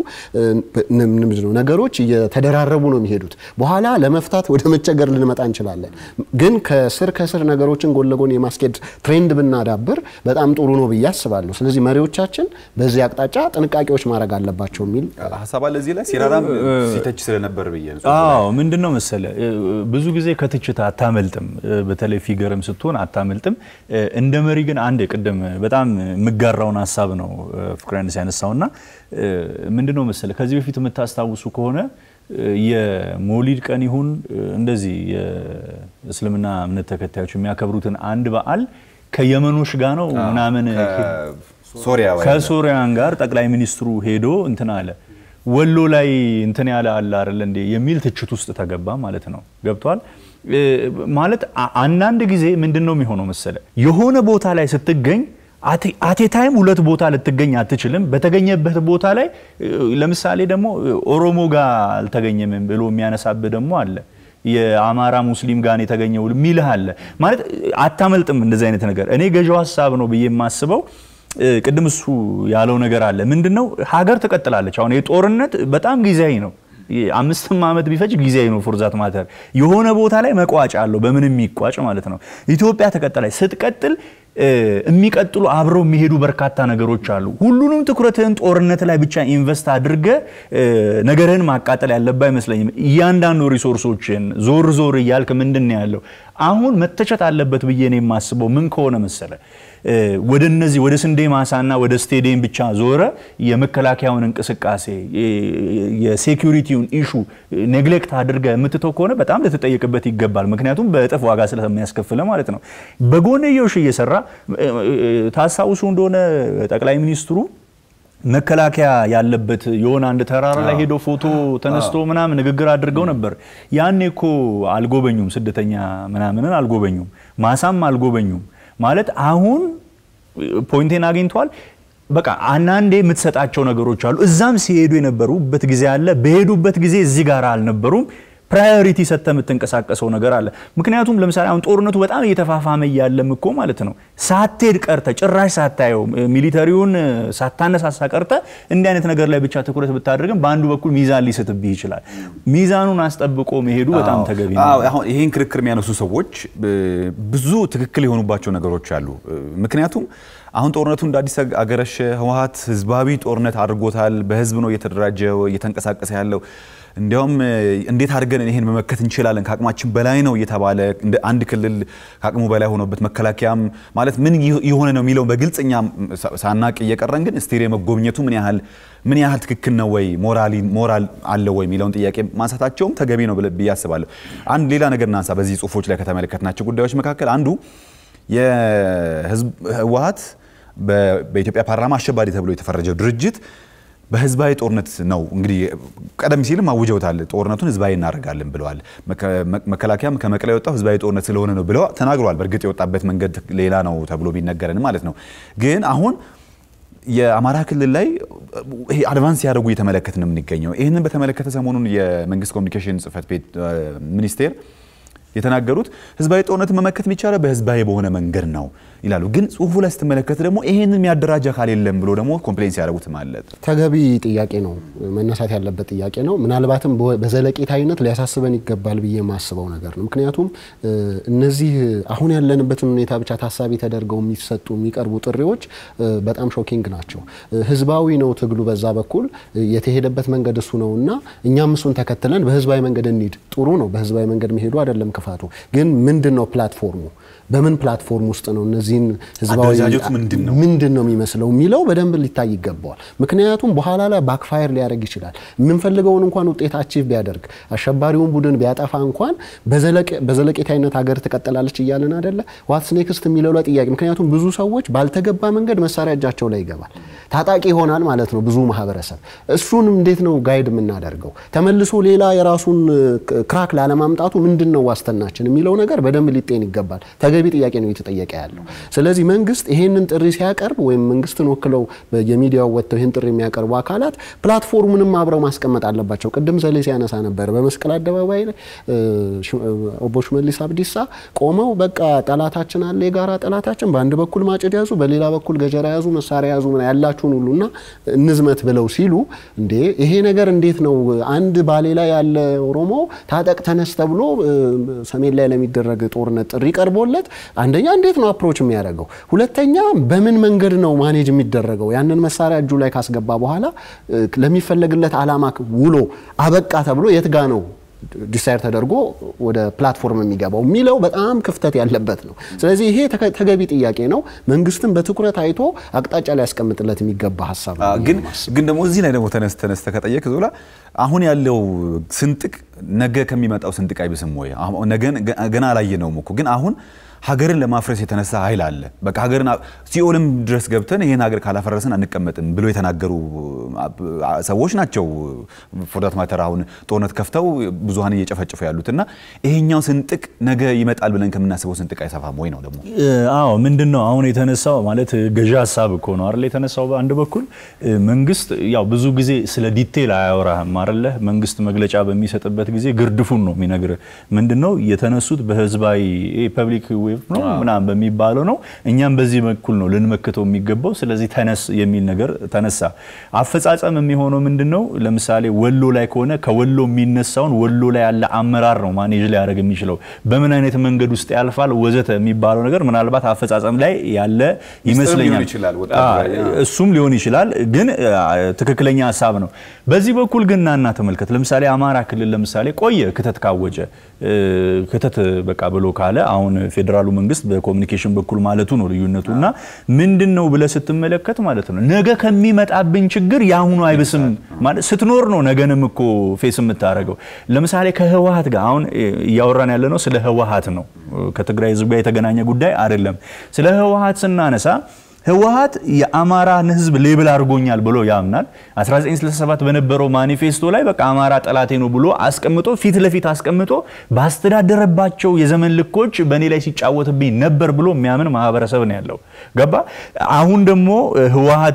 ምንም ነገሮች እየተደራረቡ ነው የሚሄዱት በኋላ ለመፍታት ወደ መቸገር ልንመጣ እንችላለን ግን ከስር ከስር ነገሮችን ጎለጎን የማስኬድ ትሬንድ ብናዳብር በጣም ጥሩ ነው ብዬ አስባለሁ ስለዚህ መሪዎቻችን በዚህ አቅጣጫ ጥንቃቄዎች ማድረግ አለባቸው የሚል ሐሳብ አለ እዚህ ላይ ሲራራም ሲተች ስለነበር ብዬ ነው አዎ ምንድነው መሰለ ብዙ ጊዜ ከትችታ አታመልጥም በተለይ ፊገርም ስትሆን አታመልጥም እንደ መሪ ግን አንድ ቀደም በጣም ምጋራውን ሐሳብ ነው ፍቅራንስ ያነሳውና ምንድነው መሰለ ከዚህ በፊት የምታስታውሱ ከሆነ የሞሊድ ቀን ይሁን እንደዚህ የእስልምና እምነት ተከታዮች የሚያከብሩትን አንድ በዓል ከየመኖች ጋር ነው ምናምን ሶሪያ ወይ ከሶሪያን ጋር ጠቅላይ ሚኒስትሩ ሄዶ እንትና አለ ወሎ ላይ እንትና ያለ አለ አይደል እንዴ የሚል ትችት ውስጥ ተገባ ማለት ነው ገብቷል ማለት አንዳንድ ጊዜ ምንድነው የሚሆነው መሰለ የሆነ ቦታ ላይ ስትገኝ አቴ ታይም ሁለት ቦታ ልትገኝ አትችልም በተገኘበት ቦታ ላይ ለምሳሌ ደግሞ ኦሮሞ ጋር አልተገኘም ብሎ የሚያነሳብ ደግሞ አለ የአማራ ሙስሊም ጋር የተገኘው ሚልህ አለ ማለት አታመልጥም እንደዚህ አይነት ነገር እኔ ገዢው ሐሳብ ነው ብዬ የማስበው ቅድም እሱ ያለው ነገር አለ ምንድነው ሀገር ተቀጥላለች አሁን የጦርነት በጣም ጊዜያዊ ነው አምስት ዓመት ቢፈጅ ጊዜያዊ ነው ፎርዛት ማተር የሆነ ቦታ ላይ መቋጫ አለው በምንም ይቋጭ ማለት ነው ኢትዮጵያ ተቀጥላለች ስትቀጥል የሚቀጥሉ አብረው የሚሄዱ በርካታ ነገሮች አሉ ሁሉንም ትኩረትን ጦርነት ላይ ብቻ ኢንቨስት አድርገ ነገርን ማቃጠል ያለባ አይመስለኝም እያንዳንዱ ሪሶርሶችን ዞር ዞር ይያልክ ምንድነው ያለው አሁን መተቸት አለበት ብዬ ነው የማስበው ምን ከሆነ መሰለ ወደ እነዚህ ወደ ስንዴ ማሳና ወደ ስቴዲየም ብቻ ዞረ የመከላከያውን እንቅስቃሴ የሴኩሪቲውን ኢሹ ኔግሌክት አድርገ የምትተው ከሆነ በጣም ለተጠየቅበት ይገባል ምክንያቱም በእጥፍ ዋጋ ስለሚያስከፍለ ማለት ነው በጎንዮሽ እየሰራ ታሳውሱ እንደሆነ ጠቅላይ ሚኒስትሩ መከላከያ ያለበት የሆነ አንድ ተራራ ላይ ሄዶ ፎቶ ተነስቶ ምናምን ንግግር አድርገው ነበር ያኔኮ አልጎበኙም ስደተኛ ምናምንን አልጎበኙም ማሳም አልጎበኙም ማለት አሁን ፖይንቴን አግኝቷል በቃ አናንዴ የምትሰጣቸው ነገሮች አሉ እዛም ሲሄዱ የነበሩበት ጊዜ አለ በሄዱበት ጊዜ እዚህ ጋር አልነበሩም ፕራዮሪቲ ሰጥተ የምትንቀሳቀሰው ነገር አለ ምክንያቱም ለምሳሌ አሁን ጦርነቱ በጣም እየተፋፋመ ያለም እኮ ማለት ነው ሳትሄድ ቀርተ ጭራሽ ሳታየው ሚሊተሪውን ሳታነሳሳ ቀርተ እንዲህ አይነት ነገር ላይ ብቻ ትኩረት ብታደርግም በአንዱ በኩል ሚዛን ሊስትብህ ይችላል ሚዛኑን አስጠብቆ መሄዱ በጣም ተገቢ ነው አዎ አሁን ይሄን ክርክር የሚያነሱ ሰዎች ብዙ ትክክል የሆኑባቸው ነገሮች አሉ ምክንያቱም አሁን ጦርነቱ እንደ አዲስ አገረሽ ህወሓት ህዝባዊ ጦርነት አድርጎታል በህዝብ ነው እየተደራጀው እየተንቀሳቀሰ ያለው እንዲያውም እንዴት አድርገን ይሄን መመከት እንችላለን ከአቅማችን በላይ ነው እየተባለ እንደ አንድ ክልል ከአቅሙ በላይ ሆኖበት መከላከያም ማለት ምን ይሆነ ነው የሚለው በግልጽኛ ሳናቅ እየቀረን ግን ስቴዲየም መጎብኘቱ ምን ያህል ምን ያህል ትክክል ነው ወይ ሞራሊ ሞራል አለ ወይ የሚለውን ጥያቄ ማንሳታቸውም ተገቢ ነው ብዬ አስባለሁ አንድ ሌላ ነገር እናንሳ በዚህ ጽሁፎች ላይ ከተመለከትናቸው ጉዳዮች መካከል አንዱ የህዝብ ህወሓት በኢትዮጵያ ፓርላማ አሸባሪ ተብሎ የተፈረጀው ድርጅት በህዝባዊ ጦርነት ነው እንግዲህ ቀደም ሲልም አውጀውታል ጦርነቱን ህዝባዊ እናደርጋለን ብለዋል መከላከያም ከመቀሌ የወጣው ህዝባዊ ጦርነት ስለሆነ ነው ብለው ተናግረዋል በርግጥ የወጣበት መንገድ ሌላ ነው ተብሎ ቢነገረን ማለት ነው ግን አሁን የአማራ ክልል ላይ ይሄ አድቫንስ ያደርጉ እየተመለከትን የምንገኘው ይሄንን በተመለከተ ሰሞኑን የመንግስት ኮሙኒኬሽን ጽህፈት ቤት ሚኒስቴር የተናገሩት ህዝባዊ ጦርነትን መመከት የሚቻለው በህዝባዊ በሆነ መንገድ ነው ይላሉ ግን ጽሁፉ ላይ ስትመለከት ደግሞ ይሄንን የሚያደራጃ ካለ የለም ብሎ ደግሞ ኮምፕሌንስ ያደርጉት ማለት ተገቢ ጥያቄ ነው መነሳት ያለበት ጥያቄ ነው ምናልባትም በዘለቂታዊነት ሊያሳስበን ይገባል ብዬ ማስበው ነገር ነው ምክንያቱም እነዚህ አሁን ያለንበትን ሁኔታ ብቻ ታሳቢ ተደርገው የሚሰጡ የሚቀርቡ ጥሪዎች በጣም ሾኪንግ ናቸው ህዝባዊ ነው ትግሉ በዛ በኩል የተሄደበት መንገድ እሱ ነውና እኛም እሱን ተከትለን በህዝባዊ መንገድ እንሂድ ጥሩ ነው በህዝባዊ መንገድ መሄዱ አይደለም ክፋቱ ግን ምንድነው ፕላትፎርሙ በምን ፕላትፎርም ውስጥ ነው እነዚህን ህዝባዊ ምንድነው ምንድነው የሚመስለው የሚለው በደንብ ሊታይ ይገባዋል ምክንያቱም በኋላ ላይ ባክፋየር ሊያደርግ ይችላል የምንፈልገውን እንኳን ውጤት አቺቭ ቢያደርግ አሸባሪውን ቡድን ቢያጠፋ እንኳን በዘለቀ በዘለቄታዊነት ሀገር ተቀጥላለች ይያለን አይደለ ዋትስ ኔክስት የሚለው ላይ ጥያቄ ምክንያቱም ብዙ ሰዎች ባልተገባ መንገድ መሳሪያ እጃቸው ላይ ይገባል ታጣቂ ይሆናል ማለት ነው ብዙ ማህበረሰብ እሱን እንዴት ነው ጋይድ የምናደርገው ተመልሶ ሌላ የራሱን ክራክ ላለማምጣቱ ምንድነው ዋስተናችን የሚለው ነገር በደንብ ሊጤን ይገባል ተገቢ ጥያቄ ነው የተጠየቀ ያለው ስለዚህ መንግስት ይሄንን ጥሪ ሲያቀርብ ወይም መንግስትን ወክለው የሚዲያው ወጥተው ይሄን ጥሪ የሚያቀርቡ አካላት ፕላትፎርሙንም አብረው ማስቀመጥ አለባቸው ቅድም ዘሌ ሲያነሳ ነበር በመስቀል አደባባይ ላይ ኦቦ ሽመልስ አብዲሳ ቆመው በቃ ጠላታችን አለ የጋራ ጠላታችን በአንድ በኩል ማጭድ ያዙ በሌላ በኩል ገጀራ ያዙ መሳሪያ ያዙ ምን ያላችሁን ሁሉና እንዝመት ብለው ሲሉ እንዴ ይሄ ነገር እንዴት ነው አንድ ባሌ ላይ ያለ ኦሮሞ ታጠቅ ተነስ ተብሎ ሰሜን ላይ ለሚደረግ ጦርነት ጥሪ ቀርቦለት አንደኛ እንዴት ነው አፕሮች የሚያደርገው ሁለተኛ በምን መንገድ ነው ማኔጅ የሚደረገው ያንን መሳሪያ እጁ ላይ ካስገባ በኋላ ለሚፈለግለት አላማ ውሎ አበቃ ተብሎ የትጋ ነው ዲሳይር ተደርጎ ወደ ፕላትፎርም የሚገባው ሚለው በጣም ክፍተት ያለበት ነው ስለዚህ ይሄ ተገቢ ጥያቄ ነው መንግስትን በትኩረት አይቶ አቅጣጫ ላይ ያስቀምጥለት የሚገባ ሐሳብ ነው ግን ግን ደግሞ እዚህ ላይ ደግሞ ተነስ ተነስ ተከጠየቅ ዞላ አሁን ያለው ስንጥቅ ነገ ከሚመጣው ስንጥቅ አይብስም ወይ ነገ ገና አላየነውም እኮ ግን አሁን ሀገርን ለማፍረስ የተነሳ ኃይል አለ በቃ ሀገርን ሲኦልም ድረስ ገብተን ይሄን ሀገር ካላፈረሰን አንቀመጥም ብሎ የተናገሩ ሰዎች ናቸው ፎርዳት ማተር አሁን ጦርነት ከፍተው ብዙሃን እየጨፈጨፉ ያሉትና ይሄኛው ስንጥቅ ነገ ይመጣል ብለን ከምናስበው ስንጥቅ አይሰፋም ወይ ነው ደግሞ አዎ ምንድነው አሁን የተነሳው ማለት ገዢ ሐሳብ እኮ ነው አይደል የተነሳው በአንድ በኩል መንግስት ያው ብዙ ጊዜ ስለ ዲቴል አያወራም አይደል መንግስት መግለጫ በሚሰጥበት ጊዜ ግርድፉን ነው የሚነግር ምንድነው የተነሱት በህዝባዊ ፐብሊክ ነው ምናም በሚባለው ነው እኛም በዚህ በኩል ነው ልንመከተው የሚገባው ስለዚህ ተነስ የሚል ነገር ተነሳ አፈጻጸም የሚሆነው ምንድነው ለምሳሌ ወሎ ላይ ከሆነ ከወሎ የሚነሳውን ወሎ ላይ ያለ አመራር ነው ማኔጅ ላይ ያደርግ የሚችለው በምን አይነት መንገድ ውስጥ ያልፋል ወዘተ የሚባለው ነገር ምናልባት አፈጻጸም ላይ ያለ ይመስለኛል እሱም ሊሆን ይችላል ግን ትክክለኛ ሐሳብ ነው በዚህ በኩል ግን እናና ተመልከት ለምሳሌ አማራ ክልል ለምሳሌ ቆየ ክተት ካወጀ ክተት በቃ ብሎ ካለ አሁን ፌደራሉ መንግስት በኮሙኒኬሽን በኩል ማለቱ ነው ልዩነቱና ምንድነው ብለ ስትመለከት ማለት ነው ነገ ከሚመጣብን ችግር ያሁኑ አይብስም ማለት ስትኖር ነው ነገንም እኮ ፌስ የምታረገው ለምሳሌ ከህወሓት ጋር አሁን ያወራን ያለ ነው ስለ ህወሓት ነው ከትግራይ ህዝብ ጋር የተገናኘ ጉዳይ አይደለም ስለ ህወሓት ስናነሳ ህወሓት የአማራን ህዝብ ሌብል አድርጎኛል ብሎ ያምናል አስራ ዘጠኝ ስልሳ ሰባት በነበረው ማኒፌስቶ ላይ በቃ አማራ ጠላቴ ነው ብሎ አስቀምጦ ፊት ለፊት አስቀምጦ ባስተዳደረባቸው የዘመን ልኮች በኔ ላይ ሲጫወትብኝ ነበር ብሎ የሚያምን ማህበረሰብ ነው ያለው ገባ አሁን ደግሞ ህወሓት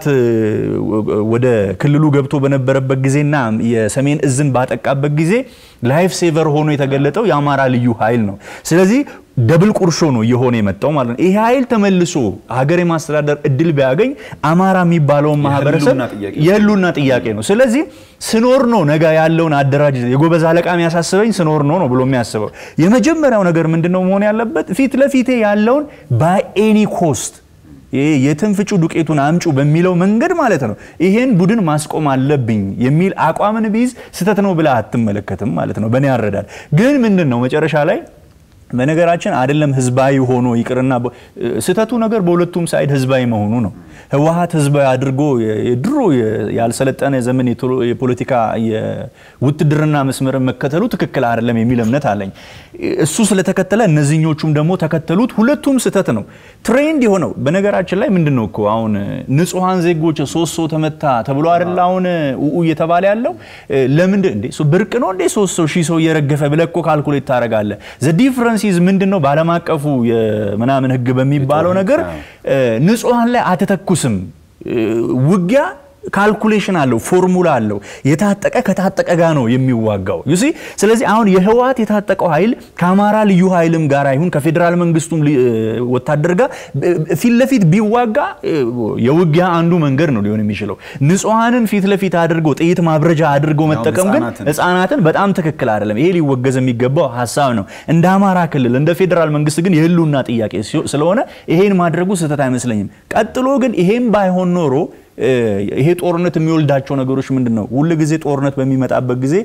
ወደ ክልሉ ገብቶ በነበረበት ጊዜና የሰሜን እዝን ባጠቃበት ጊዜ ላይፍ ሴቨር ሆኖ የተገለጠው የአማራ ልዩ ኃይል ነው ስለዚህ ደብል ቁርሾ ነው የሆነ የመጣው ማለት ነው ይሄ ኃይል ተመልሶ ሀገር የማስተዳደር እድል ቢያገኝ አማራ የሚባለው ማህበረሰብ የሉና ጥያቄ ነው ስለዚህ ስኖር ነው ነገ ያለውን አደራጅ የጎበዝ አለቃ የሚያሳስበኝ ስኖር ነው ነው ብሎ የሚያስበው የመጀመሪያው ነገር ምንድነው መሆን ያለበት ፊት ለፊቴ ያለውን by any cost የትንፍጩ ዱቄቱን አምጩ በሚለው መንገድ ማለት ነው ይሄን ቡድን ማስቆም አለብኝ የሚል አቋምን ቢዝ ስተት ነው ብላ አትመለከትም ማለት ነው በእኔ ያረዳል ግን ምንድነው መጨረሻ ላይ በነገራችን አይደለም ህዝባዊ ሆኖ ይቅርና ስተቱ ነገር በሁለቱም ሳይድ ህዝባዊ መሆኑ ነው ህወሓት ህዝባዊ አድርጎ የድሮ ያልሰለጠነ ዘመን የፖለቲካ የውትድርና መስመር መከተሉ ትክክል አይደለም የሚል እምነት አለኝ እሱ ስለተከተለ እነዚህኞቹም ደግሞ ተከተሉት ሁለቱም ስተት ነው ትሬንድ የሆነው በነገራችን ላይ ምንድነው እኮ አሁን ንጹሃን ዜጎች ሶስት ሰው ተመታ ተብሎ አይደል አሁን ኡኡ እየተባለ ያለው ለምን እንዴ ብርቅ ነው እንዴ ሶስት ሰው ሺህ ሰው እየረገፈ ብለኮ ካልኩሌት ታረጋለ ዘ ዲፈረንስ is ምንድነው ባለማቀፉ የምናምን ህግ በሚባለው ነገር ንጹሃን ላይ አተተኩስም ውጊያ ካልኩሌሽን አለው ፎርሙላ አለው የታጠቀ ከታጠቀ ጋር ነው የሚዋጋው you see ስለዚህ አሁን የህወሓት የታጠቀው ኃይል ከአማራ ልዩ ኃይልም ጋር አይሁን ከፌደራል መንግስቱም ወታደር ጋር ፊት ለፊት ቢዋጋ የውጊያ አንዱ መንገድ ነው ሊሆን የሚችለው ንጹሃንን ፊት ለፊት አድርጎ ጥይት ማብረጃ አድርጎ መጠቀም ግን ህፃናትን በጣም ትክክል አይደለም ይሄ ሊወገዝ የሚገባው ሐሳብ ነው እንደ አማራ ክልል እንደ ፌደራል መንግስት ግን የህሉና ጥያቄ ስለሆነ ይሄን ማድረጉ ስህተት አይመስለኝም ቀጥሎ ግን ይሄም ባይሆን ኖሮ ይሄ ጦርነት የሚወልዳቸው ነገሮች ምንድነው ሁሉ ጊዜ ጦርነት በሚመጣበት ጊዜ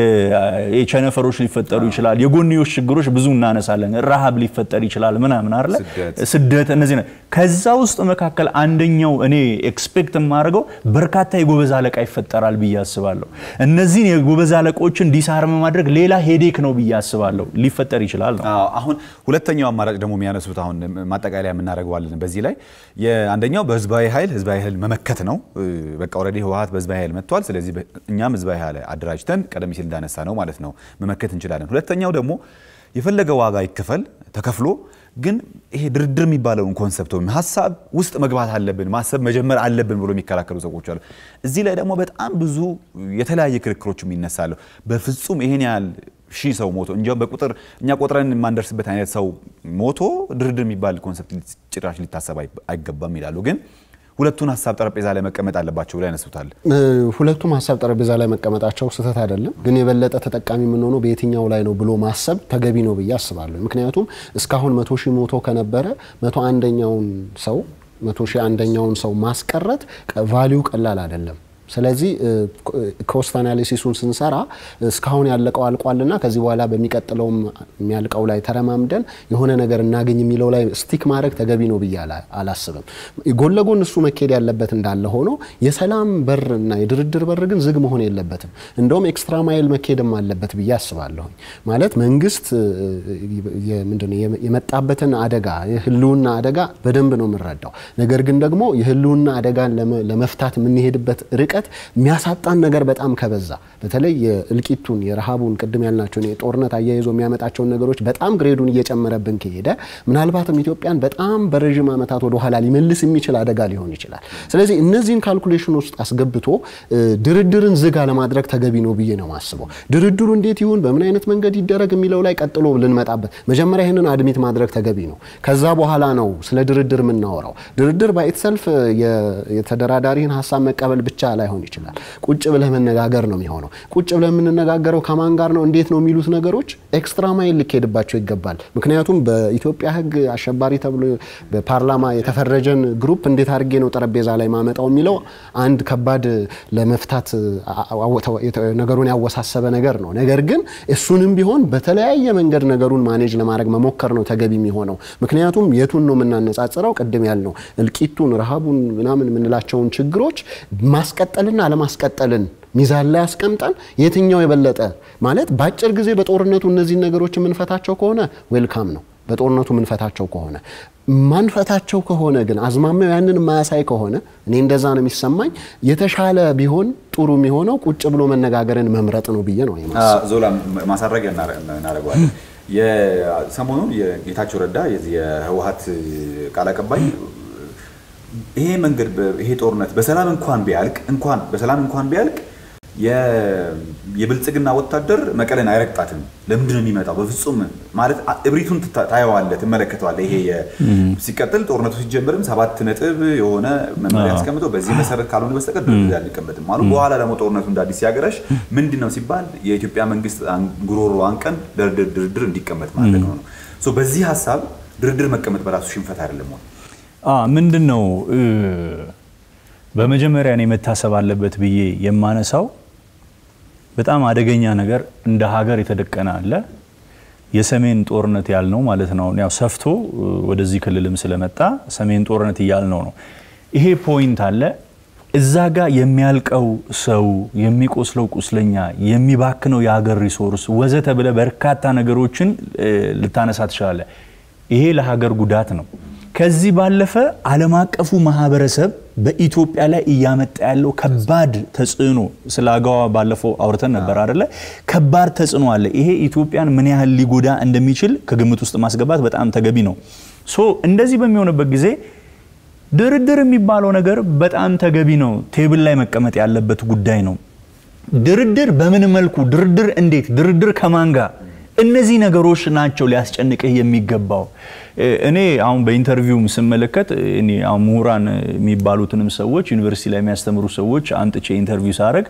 የቸነፈሮች ሊፈጠሩ ይችላል የጎንዮሽ ችግሮች ብዙ እናነሳለን ረሃብ ሊፈጠር ይችላል ምናምን አይደለ ስደት እነዚህ ነው ከዛ ውስጥ መካከል አንደኛው እኔ ኤክስፔክት ማድረገው በርካታ የጎበዝ አለቃ ይፈጠራል ብዬ አስባለሁ እነዚህ የጎበዝ አለቆችን ዲስአርም ማድረግ ሌላ ሄዴክ ነው ብዬ አስባለሁ ሊፈጠር ይችላል ነው አሁን ሁለተኛው አማራጭ ደግሞ የሚያነሱት አሁን ማጠቃለያ የምናደርገዋለን በዚህ ላይ የአንደኛው በህዝባዊ ኃይል ህዝባዊ ኃይል መመከት ነው በቃ ኦሬዲ ህወሓት በህዝባዊ ኃይል መጥቷል ስለዚህ እኛም ህዝባዊ ኃይል አደራጅተን ቀደም ሲል እንዳነሳ ነው ማለት ነው መመከት እንችላለን ሁለተኛው ደግሞ የፈለገው ዋጋ ይከፈል ተከፍሎ ግን ይሄ ድርድር የሚባለውን ኮንሰፕት ወይ ሐሳብ ውስጥ መግባት አለብን ማሰብ መጀመር አለብን ብሎ የሚከራከሩ ሰዎች አሉ እዚህ ላይ ደግሞ በጣም ብዙ የተለያየ ክርክሮችም ይነሳሉ በፍጹም ይሄን ያህል ሺህ ሰው ሞቶ እንጂ በቁጥር እኛ ቆጥረን ማንደርስበት አይነት ሰው ሞቶ ድርድር የሚባል ኮንሰፕት ጭራሽ ሊታሰብ አይገባም ይላሉ ግን ሁለቱን ሐሳብ ጠረጴዛ ላይ መቀመጥ አለባቸው ብለው ያነሱታል ሁለቱም ሐሳብ ጠረጴዛ ላይ መቀመጣቸው ስህተት አይደለም ግን የበለጠ ተጠቃሚ ምን ሆኖ በየትኛው ላይ ነው ብሎ ማሰብ ተገቢ ነው ብዬ አስባለሁ ምክንያቱም እስካሁን መቶ ሺህ ሞቶ ከነበረ መቶ አንደኛውን ሰው መቶ ሺህ አንደኛውን ሰው ማስቀረት ቫልዩ ቀላል አይደለም ስለዚህ ኮስት አናሊሲሱን ስንሰራ እስካሁን ያለቀው አልቋልና ከዚህ በኋላ በሚቀጥለው የሚያልቀው ላይ ተረማምደን የሆነ ነገር እናገኝ የሚለው ላይ ስቲክ ማድረግ ተገቢ ነው ብያላ አላስብም ጎለጎን እሱ መከድ ያለበት እንዳለ ሆኖ የሰላም በርና የድርድር በር ግን ዝግ መሆን የለበትም እንደውም ኤክስትራ ማይል መከደም አለበት ብዬ አስባለሁ ማለት መንግስት ምንድነው የመጣበትን አደጋ የህልውና አደጋ በደንብ ነው ምንረዳው ነገር ግን ደግሞ የህልውና አደጋን ለመፍታት ምን ይሄድበት ርቀት የሚያሳጣን ነገር በጣም ከበዛ በተለይ የልቂቱን የረሃቡን ቅድም ያልናቸው የጦርነት አያይዞ የሚያመጣቸው ነገሮች በጣም ግሬዱን እየጨመረብን ከሄደ ምናልባትም ኢትዮጵያን በጣም በረጅም አመታት ወደ ኋላ ሊመልስ የሚችል አደጋ ሊሆን ይችላል ስለዚህ እነዚህን ካልኩሌሽን ውስጥ አስገብቶ ድርድርን ዝጋ ለማድረግ ተገቢ ነው ብዬ ነው ማስበው ድርድሩ እንዴት ይሁን በምን አይነት መንገድ ይደረግ የሚለው ላይ ቀጥሎ ልንመጣበት መጀመሪያ ይሄንን አድሚት ማድረግ ተገቢ ነው ከዛ በኋላ ነው ስለ ድርድር ምናወራው ድርድር ባይትሰልፍ የተደራዳሪን ሐሳብ መቀበል ብቻ ላይ ሆን ይችላል ቁጭ ብለህ መነጋገር ነው የሚሆነው ቁጭ ብለህ ምንነጋገረው ከማን ጋር ነው እንዴት ነው የሚሉት ነገሮች ኤክስትራ ማይል ልከድባቸው ይገባል ምክንያቱም በኢትዮጵያ ህግ አሸባሪ ተብሎ በፓርላማ የተፈረጀን ግሩፕ እንዴት አድርጌ ነው ጠረጴዛ ላይ ማመጣው የሚለው አንድ ከባድ ለመፍታት ነገሩን ያወሳሰበ ነገር ነው ነገር ግን እሱንም ቢሆን በተለያየ መንገድ ነገሩን ማኔጅ ለማድረግ መሞከር ነው ተገቢ የሚሆነው ምክንያቱም የቱን ነው ምናነጻጽረው ቅድም ያልነው እልቂቱን ረሃቡን ምናምን ምንላቸውን ችግሮች ማስቀጠልና አለማስቀጠልን ሚዛን ላይ አስቀምጠን የትኛው የበለጠ ማለት ባጭር ጊዜ በጦርነቱ እነዚህ ነገሮች ምንፈታቸው ከሆነ ዌልካም ነው በጦርነቱ ምንፈታቸው ከሆነ ማንፈታቸው ከሆነ ግን አዝማሚያው ያንን ማያሳይ ከሆነ እኔ እንደዛ ነው የሚሰማኝ የተሻለ ቢሆን ጥሩ የሚሆነው ቁጭ ብሎ መነጋገርን መምረጥ ነው ብዬ ነው የማስበው። ዞላ ማሳረጊያ እናደርገዋለን። የሰሞኑን የጌታቸው ረዳ የዚህ የህወሓት ቃል አቀባይ ይሄ መንገድ ይሄ ጦርነት በሰላም እንኳን ቢያልቅ እንኳን በሰላም እንኳን ቢያልቅ የብልጽግና ወታደር መቀለን አይረግጣትም ለምንድን ነው የሚመጣው በፍጹም ማለት እብሪቱን ታየዋለህ ትመለከተዋለህ። ይሄ ሲቀጥል ጦርነቱ ሲጀምርም ሰባት ነጥብ የሆነ መመሪያ አስቀምጠው በዚህ መሰረት ካልሆነ በስተቀር ድርድር ያልቀበትም ማለት በኋላ ደግሞ ጦርነቱ እንዳዲስ ያገረሽ ምንድነው ሲባል የኢትዮጵያ መንግስት ጉሮሮ አንቀን ድርድር ድርድር እንዲቀመጥ ማለት ነው። ሶ በዚህ ሐሳብ ድርድር መቀመጥ በራሱ ሽንፈት አይደለም ወይ? አ ምንድነው በመጀመሪያ እኔ መታሰብ አለበት ብዬ የማነሳው በጣም አደገኛ ነገር እንደ ሀገር የተደቀነ አለ የሰሜን ጦርነት ያልነው ማለት ነው። ያው ሰፍቶ ወደዚህ ክልልም ስለመጣ ሰሜን ጦርነት ያልነው ነው። ይሄ ፖይንት አለ እዛ ጋር የሚያልቀው ሰው የሚቆስለው ቁስለኛ የሚባክነው የሀገር ሪሶርስ ወዘተ ብለ በርካታ ነገሮችን ልታነሳ ትችላለህ። ይሄ ለሀገር ጉዳት ነው። ከዚህ ባለፈ ዓለም አቀፉ ማህበረሰብ በኢትዮጵያ ላይ እያመጣ ያለው ከባድ ተጽዕኖ ስላጋዋ ባለፈው አውርተን ነበር አይደለ? ከባድ ተጽዕኖ አለ። ይሄ ኢትዮጵያን ምን ያህል ሊጎዳ እንደሚችል ከግምት ውስጥ ማስገባት በጣም ተገቢ ነው። ሶ እንደዚህ በሚሆንበት ጊዜ ድርድር የሚባለው ነገር በጣም ተገቢ ነው። ቴብል ላይ መቀመጥ ያለበት ጉዳይ ነው። ድርድር በምን መልኩ ድርድር እንዴት ድርድር ከማን ጋር እነዚህ ነገሮች ናቸው ሊያስጨንቅህ የሚገባው። እኔ አሁን በኢንተርቪውም ስመለከት እኔ አሁን ምሁራን የሚባሉትንም ሰዎች ዩኒቨርሲቲ ላይ የሚያስተምሩ ሰዎች አንጥቼ ኢንተርቪው ሳረግ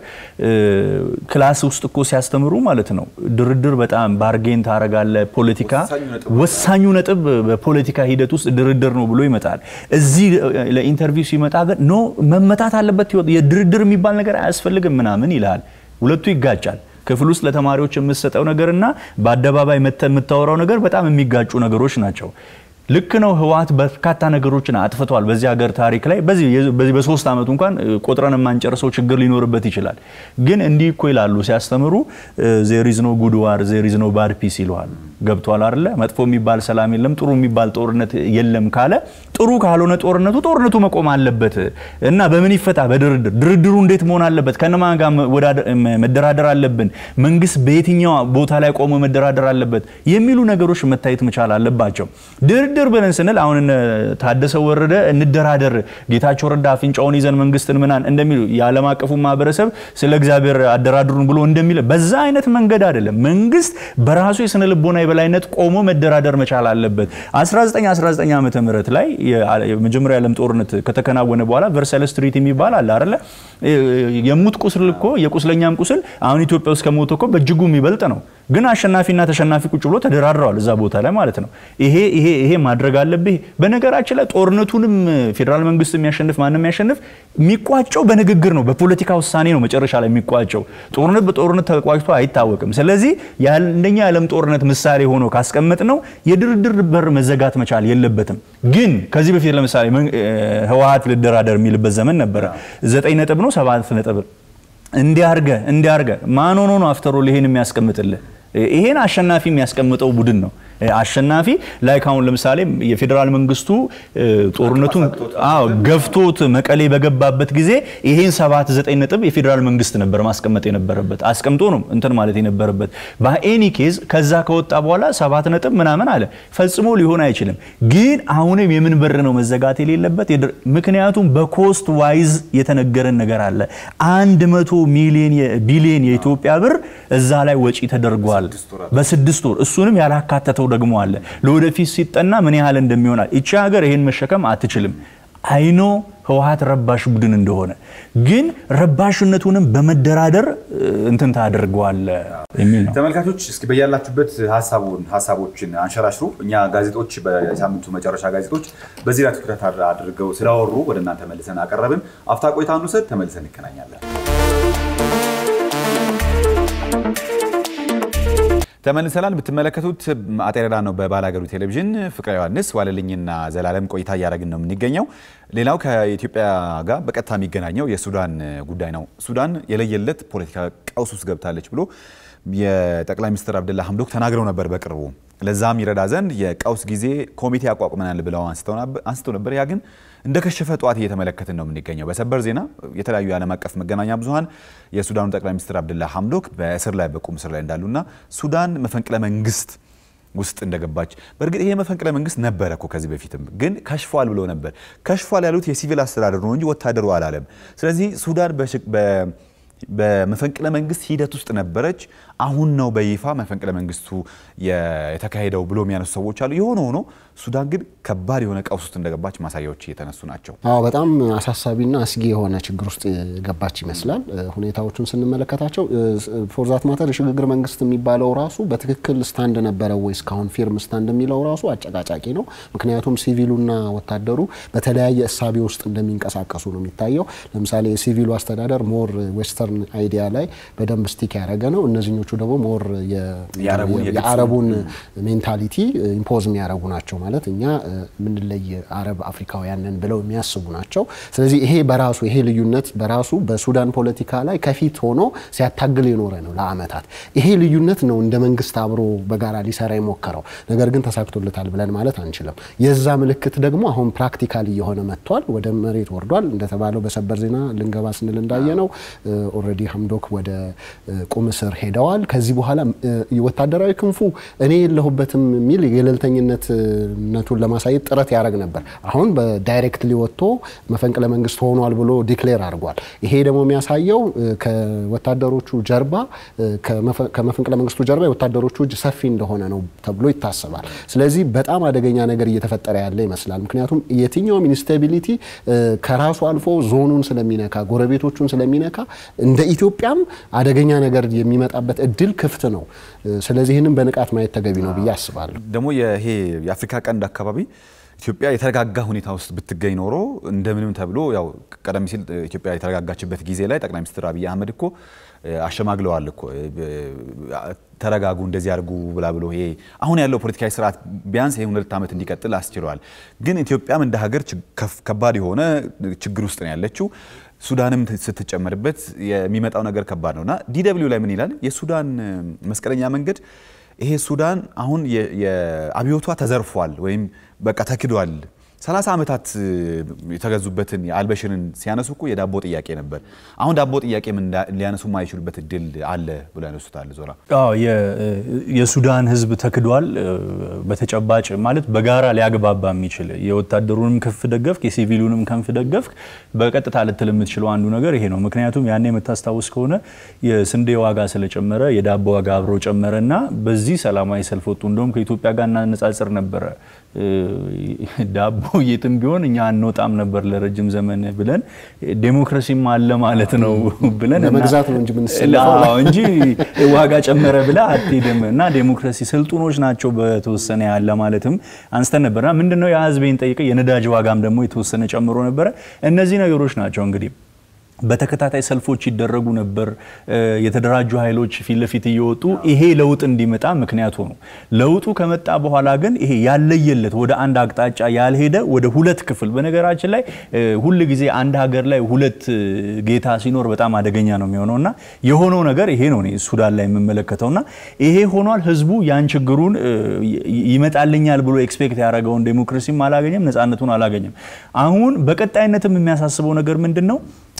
ክላስ ውስጥ እኮ ሲያስተምሩ ማለት ነው ድርድር በጣም ባርጌን ታረጋለ ፖለቲካ ወሳኙ ነጥብ በፖለቲካ ሂደት ውስጥ ድርድር ነው ብሎ ይመጣል። እዚህ ለኢንተርቪው ሲመጣ ግን ኖ መመታት አለበት የድርድር የሚባል ነገር አያስፈልግም ምናምን ይላል። ሁለቱ ይጋጫል። ክፍል ውስጥ ለተማሪዎች የምትሰጠው ነገርና በአደባባይ የምታወራው ነገር በጣም የሚጋጩ ነገሮች ናቸው። ልክ ነው ህወሓት በርካታ ነገሮችን አጥፍቷል በዚህ ሀገር ታሪክ ላይ በዚህ በዚህ በሶስት አመት እንኳን ቆጥረን ማንጨርሰው ችግር ሊኖርበት ይችላል። ግን እንዲህ እኮ ይላሉ ሲያስተምሩ there is no good war there is no bad peace ይሏል። ገብቷል አይደለ? መጥፎ የሚባል ሰላም የለም ጥሩ የሚባል ጦርነት የለም ካለ ጥሩ ካልሆነ ጦርነቱ ጦርነቱ መቆም አለበት እና በምን ይፈታ በድርድር ድርድሩ እንዴት መሆን አለበት ከነማን ጋር መደራደር አለብን መንግስት በየትኛው ቦታ ላይ ቆሞ መደራደር አለበት የሚሉ ነገሮች መታየት መቻል አለባቸው። ድርድር ብለን ስንል አሁን ታደሰ ወረደ እንደራደር ጌታቸው ረዳ አፍንጫውን ይዘን መንግስትን ምናን እንደሚሉ የዓለም አቀፉ ማህበረሰብ ስለ እግዚአብሔር አደራድሩን ብሎ እንደሚል በዛ አይነት መንገድ አይደለም። መንግስት በራሱ የስነ ልቦና የበላይነት ቆሞ መደራደር መቻል አለበት። አስራ ዘጠኝ አስራ ዘጠኝ ዓመተ ምህረት ላይ የመጀመሪያ ዓለም ጦርነት ከተከናወነ በኋላ ቨርሳይለስ ትሪቲ የሚባል አለ አይደለ? የሙት ቁስል እኮ የቁስለኛም ቁስል አሁን ኢትዮጵያ ውስጥ ከሞተ እኮ በእጅጉ የሚበልጥ ነው። ግን አሸናፊና ተሸናፊ ቁጭ ብሎ ተደራድረዋል እዛ ቦታ ላይ ማለት ነው። ይሄ ይሄ ይሄ ማድረግ አለብህ። በነገራችን ላይ ጦርነቱንም ፌደራል መንግስት የሚያሸንፍ ማንም የሚያሸንፍ የሚቋጨው በንግግር ነው በፖለቲካ ውሳኔ ነው መጨረሻ ላይ የሚቋጨው። ጦርነት በጦርነት ተቋጭቶ አይታወቅም። ስለዚህ ያንደኛ ዓለም ጦርነት ምሳሌ ሆኖ ካስቀመጥ ነው የድርድር በር መዘጋት መቻል የለበትም። ግን ከዚህ በፊት ለምሳሌ ህወሓት ልደራደር የሚልበት ዘመን ነበር። ዘጠኝ ነጥብ ነው ሰባት ነጥብ እንዲያርገ እንዲያርገ ማን ሆኖ ነው አፍተሮ ለሄን የሚያስቀምጥልህ ይሄን አሸናፊ የሚያስቀምጠው ቡድን ነው። አሸናፊ ላይክ አሁን ለምሳሌ የፌደራል መንግስቱ ጦርነቱን አዎ ገፍቶት መቀሌ በገባበት ጊዜ ይሄን ሰባት ዘጠኝ ነጥብ የፌደራል መንግስት ነበር ማስቀመጥ የነበረበት አስቀምጦ ነው እንትን ማለት የነበረበት። በኤኒ ኬዝ ከዛ ከወጣ በኋላ ሰባት ነጥብ ምናምን አለ ፈጽሞ ሊሆን አይችልም። ግን አሁንም የምን በር ነው መዘጋት የሌለበት ምክንያቱም በኮስት ዋይዝ የተነገረን ነገር አለ አንድ መቶ ሚሊዮን ቢሊዮን የኢትዮጵያ ብር እዛ ላይ ወጪ ተደርጓል በስድስት ወር እሱንም ያላካተተው ደግሞ አለ ለወደፊት ሲጠና ምን ያህል እንደሚሆን እቺ ሀገር ይሄን መሸከም አትችልም። አይኖ ህወሓት ረባሽ ቡድን እንደሆነ ግን ረባሽነቱንም በመደራደር እንትን ታደርገዋል የሚል ነው። ተመልካቾች እስኪ በያላችሁበት ሐሳቡን ሐሳቦችን አንሸራሽሩ። እኛ ጋዜጦች በሳምንቱ መጨረሻ ጋዜጦች በዚህ ላይ ትኩረት አድርገው ስላወሩ ወደ እናንተ መልሰን አቀረብን። አፍታ ቆይታ እንውሰድ ተመልሰን እንገናኛለን። ተመልሰናል። ብትመለከቱት አጤረዳ ነው በባላገሩ ቴሌቪዥን ፍቅረ ዮሐንስ ዋለልኝና ዘላለም ቆይታ ያረግን ነው የምንገኘው። ሌላው ከኢትዮጵያ ጋር በቀጥታ የሚገናኘው የሱዳን ጉዳይ ነው። ሱዳን የለየለት ፖለቲካ ቀውስ ውስጥ ገብታለች ብሎ የጠቅላይ ሚኒስትር አብደላ ሐምዶክ ተናግረው ነበር በቅርቡ። ለዛም ይረዳ ዘንድ የቀውስ ጊዜ ኮሚቴ አቋቁመናል ብለው አንስተው ነበር። ያ ግን እንደከሸፈ ጧት እየተመለከትን ነው የምንገኘው። በሰበር ዜና የተለያዩ የዓለም አቀፍ መገናኛ ብዙሃን የሱዳኑ ጠቅላይ ሚኒስትር አብደላ ሐምዶክ በእስር ላይ በቁም እስር ላይ እንዳሉና ሱዳን መፈንቅለ መንግስት ውስጥ እንደገባች በእርግጥ ይሄ መፈንቅለ መንግስት ነበረ እኮ ከዚህ በፊትም ግን ከሽፏል ብሎ ነበር። ከሽፏል ያሉት የሲቪል አስተዳደር ነው እንጂ ወታደሩ አላለም። ስለዚህ ሱዳን በ በመፈንቅለ መንግስት ሂደት ውስጥ ነበረች። አሁን ነው በይፋ መፈንቅለ መንግስቱ የተካሄደው ብሎ የሚያነሱ ሰዎች አሉ። የሆነ ሆኖ ሱዳን ግን ከባድ የሆነ ቀውስ ውስጥ እንደገባች ማሳያዎች እየተነሱ ናቸው። አዎ በጣም አሳሳቢና አስጊ የሆነ ችግር ውስጥ ገባች ይመስላል ሁኔታዎቹን ስንመለከታቸው። ፎር ዛት ማተር የሽግግር መንግስት የሚባለው ራሱ በትክክል ስታንድ ነበረ ወይስ ካሁን ፊርም ስታንድ የሚለው ራሱ አጨቃጫቂ ነው። ምክንያቱም ሲቪሉና ወታደሩ በተለያየ እሳቤ ውስጥ እንደሚንቀሳቀሱ ነው የሚታየው። ለምሳሌ የሲቪሉ አስተዳደር ሞር ዌስተርን አይዲያ ላይ በደንብ ስቲክ ያደረገ ነው። እነዚህኞቹ ደግሞ ሞር የአረቡን ሜንታሊቲ ኢምፖዝ የሚያደርጉ ናቸው። ማለት እኛ ምን ለይ አረብ አፍሪካውያንን ብለው የሚያስቡ ናቸው። ስለዚህ ይሄ በራሱ ይሄ ልዩነት በራሱ በሱዳን ፖለቲካ ላይ ከፊት ሆኖ ሲያታግል የኖረ ነው ለአመታት። ይሄ ልዩነት ነው እንደ መንግስት አብሮ በጋራ ሊሰራ የሞከረው። ነገር ግን ተሳክቶለታል ብለን ማለት አንችልም። የዛ ምልክት ደግሞ አሁን ፕራክቲካሊ የሆነ መጥቷል፣ ወደ መሬት ወርዷል። እንደተባለው በሰበር ዜና ልንገባ ስንል እንዳየነው ኦሬዲ ሐምዶክ ወደ ቁም እስር ሄደዋል። ከዚህ በኋላ ወታደራዊ ክንፉ እኔ የለሁበትም የሚል የገለልተኝነቱን ለማሳየት ጥረት ያደርግ ነበር። አሁን በዳይሬክትሊ ወጥቶ መፈንቅለ መንግስት ሆኗል ብሎ ዲክሌር አድርጓል። ይሄ ደግሞ የሚያሳየው ከወታደሮቹ ጀርባ ከመፈንቅለ መንግስቱ ጀርባ የወታደሮቹ እጅ ሰፊ እንደሆነ ነው ተብሎ ይታሰባል። ስለዚህ በጣም አደገኛ ነገር እየተፈጠረ ያለ ይመስላል። ምክንያቱም የትኛው ኢንስታቢሊቲ ከራሱ አልፎ ዞኑን ስለሚነካ ጎረቤቶቹን ስለሚነካ እንደ ኢትዮጵያም አደገኛ ነገር የሚመጣበት እድል ክፍት ነው። ስለዚህ ይሄንን በንቃት ማየት ተገቢ ነው ብዬ አስባለሁ። ደግሞ ይሄ የአፍሪካ ቀንድ አካባቢ ኢትዮጵያ የተረጋጋ ሁኔታ ውስጥ ብትገኝ ኖሮ እንደምንም ተብሎ ያው ቀደም ሲል ኢትዮጵያ የተረጋጋችበት ጊዜ ላይ ጠቅላይ ሚኒስትር አብይ አህመድ እኮ አሸማግለዋል እኮ ተረጋጉ እንደዚህ አድርጉ ብላ ብሎ ይሄ አሁን ያለው ፖለቲካዊ ስርዓት ቢያንስ ይሄ ሁለት ዓመት እንዲቀጥል አስችሏል። ግን ኢትዮጵያም እንደ ሀገር ከባድ የሆነ ችግር ውስጥ ነው ያለችው። ሱዳንም ስትጨመርበት የሚመጣው ነገር ከባድ ነውና ዲደብሊው ላይ ምን ይላል? የሱዳን መስቀለኛ መንገድ ይሄ ሱዳን አሁን የአብዮቷ ተዘርፏል ወይም በቃ ተክዷል። ሰላሳ ዓመታት የተገዙበትን የአልበሽርን ሲያነሱ እኮ የዳቦ ጥያቄ ነበር። አሁን ዳቦ ጥያቄ ምን ሊያነሱ ማይችሉበት እድል አለ ብሎ ያነሱታል። ዞራ አዎ የሱዳን ህዝብ ተክዷል። በተጨባጭ ማለት በጋራ ሊያግባባ የሚችል የወታደሩንም ከፍ ደገፍክ የሲቪሉንም ከፍ ደገፍክ በቀጥታ ልትል የምትችለው አንዱ ነገር ይሄ ነው። ምክንያቱም ያኔ የምታስታውስ ከሆነ የስንዴ ዋጋ ስለጨመረ የዳቦ ዋጋ አብሮ ጨመረና በዚህ ሰላማዊ ሰልፍ ወጡ። እንደውም ከኢትዮጵያ ጋር እናነጻጽር ነበር። ዳቦ የትም ቢሆን እኛ አንወጣም ነበር ለረጅም ዘመን ብለን ዴሞክራሲም አለ ማለት ነው ብለን ለመግዛት ነው እንጂ ምን ስለፈው እንጂ ዋጋ ጨመረ ብላ አትሄድም እና ዴሞክራሲ ስልጡኖች ናቸው በተወሰነ ያለ ማለትም አንስተን ነበርና ምንድነው የህዝቤን ጠይቀ የነዳጅ ዋጋም ደግሞ የተወሰነ ጨምሮ ነበር። እነዚህ ነገሮች ናቸው እንግዲህ በተከታታይ ሰልፎች ይደረጉ ነበር። የተደራጁ ኃይሎች ፊት ለፊት እየወጡ ይሄ ለውጥ እንዲመጣ ምክንያት ሆኖ ለውጡ ከመጣ በኋላ ግን ይሄ ያለየለት ወደ አንድ አቅጣጫ ያልሄደ ወደ ሁለት ክፍል በነገራችን ላይ ሁሉ ጊዜ አንድ ሀገር ላይ ሁለት ጌታ ሲኖር በጣም አደገኛ ነው የሚሆነውና የሆነው ነገር ይሄ ነው ነው ሱዳን ላይ የምመለከተውና ይሄ ሆኗል። ህዝቡ ያን ችግሩን ይመጣልኛል ብሎ ኤክስፔክት ያደረገውን ዴሞክራሲም አላገኘም፣ ነፃነቱን አላገኘም። አሁን በቀጣይነትም የሚያሳስበው ነገር ምንድነው?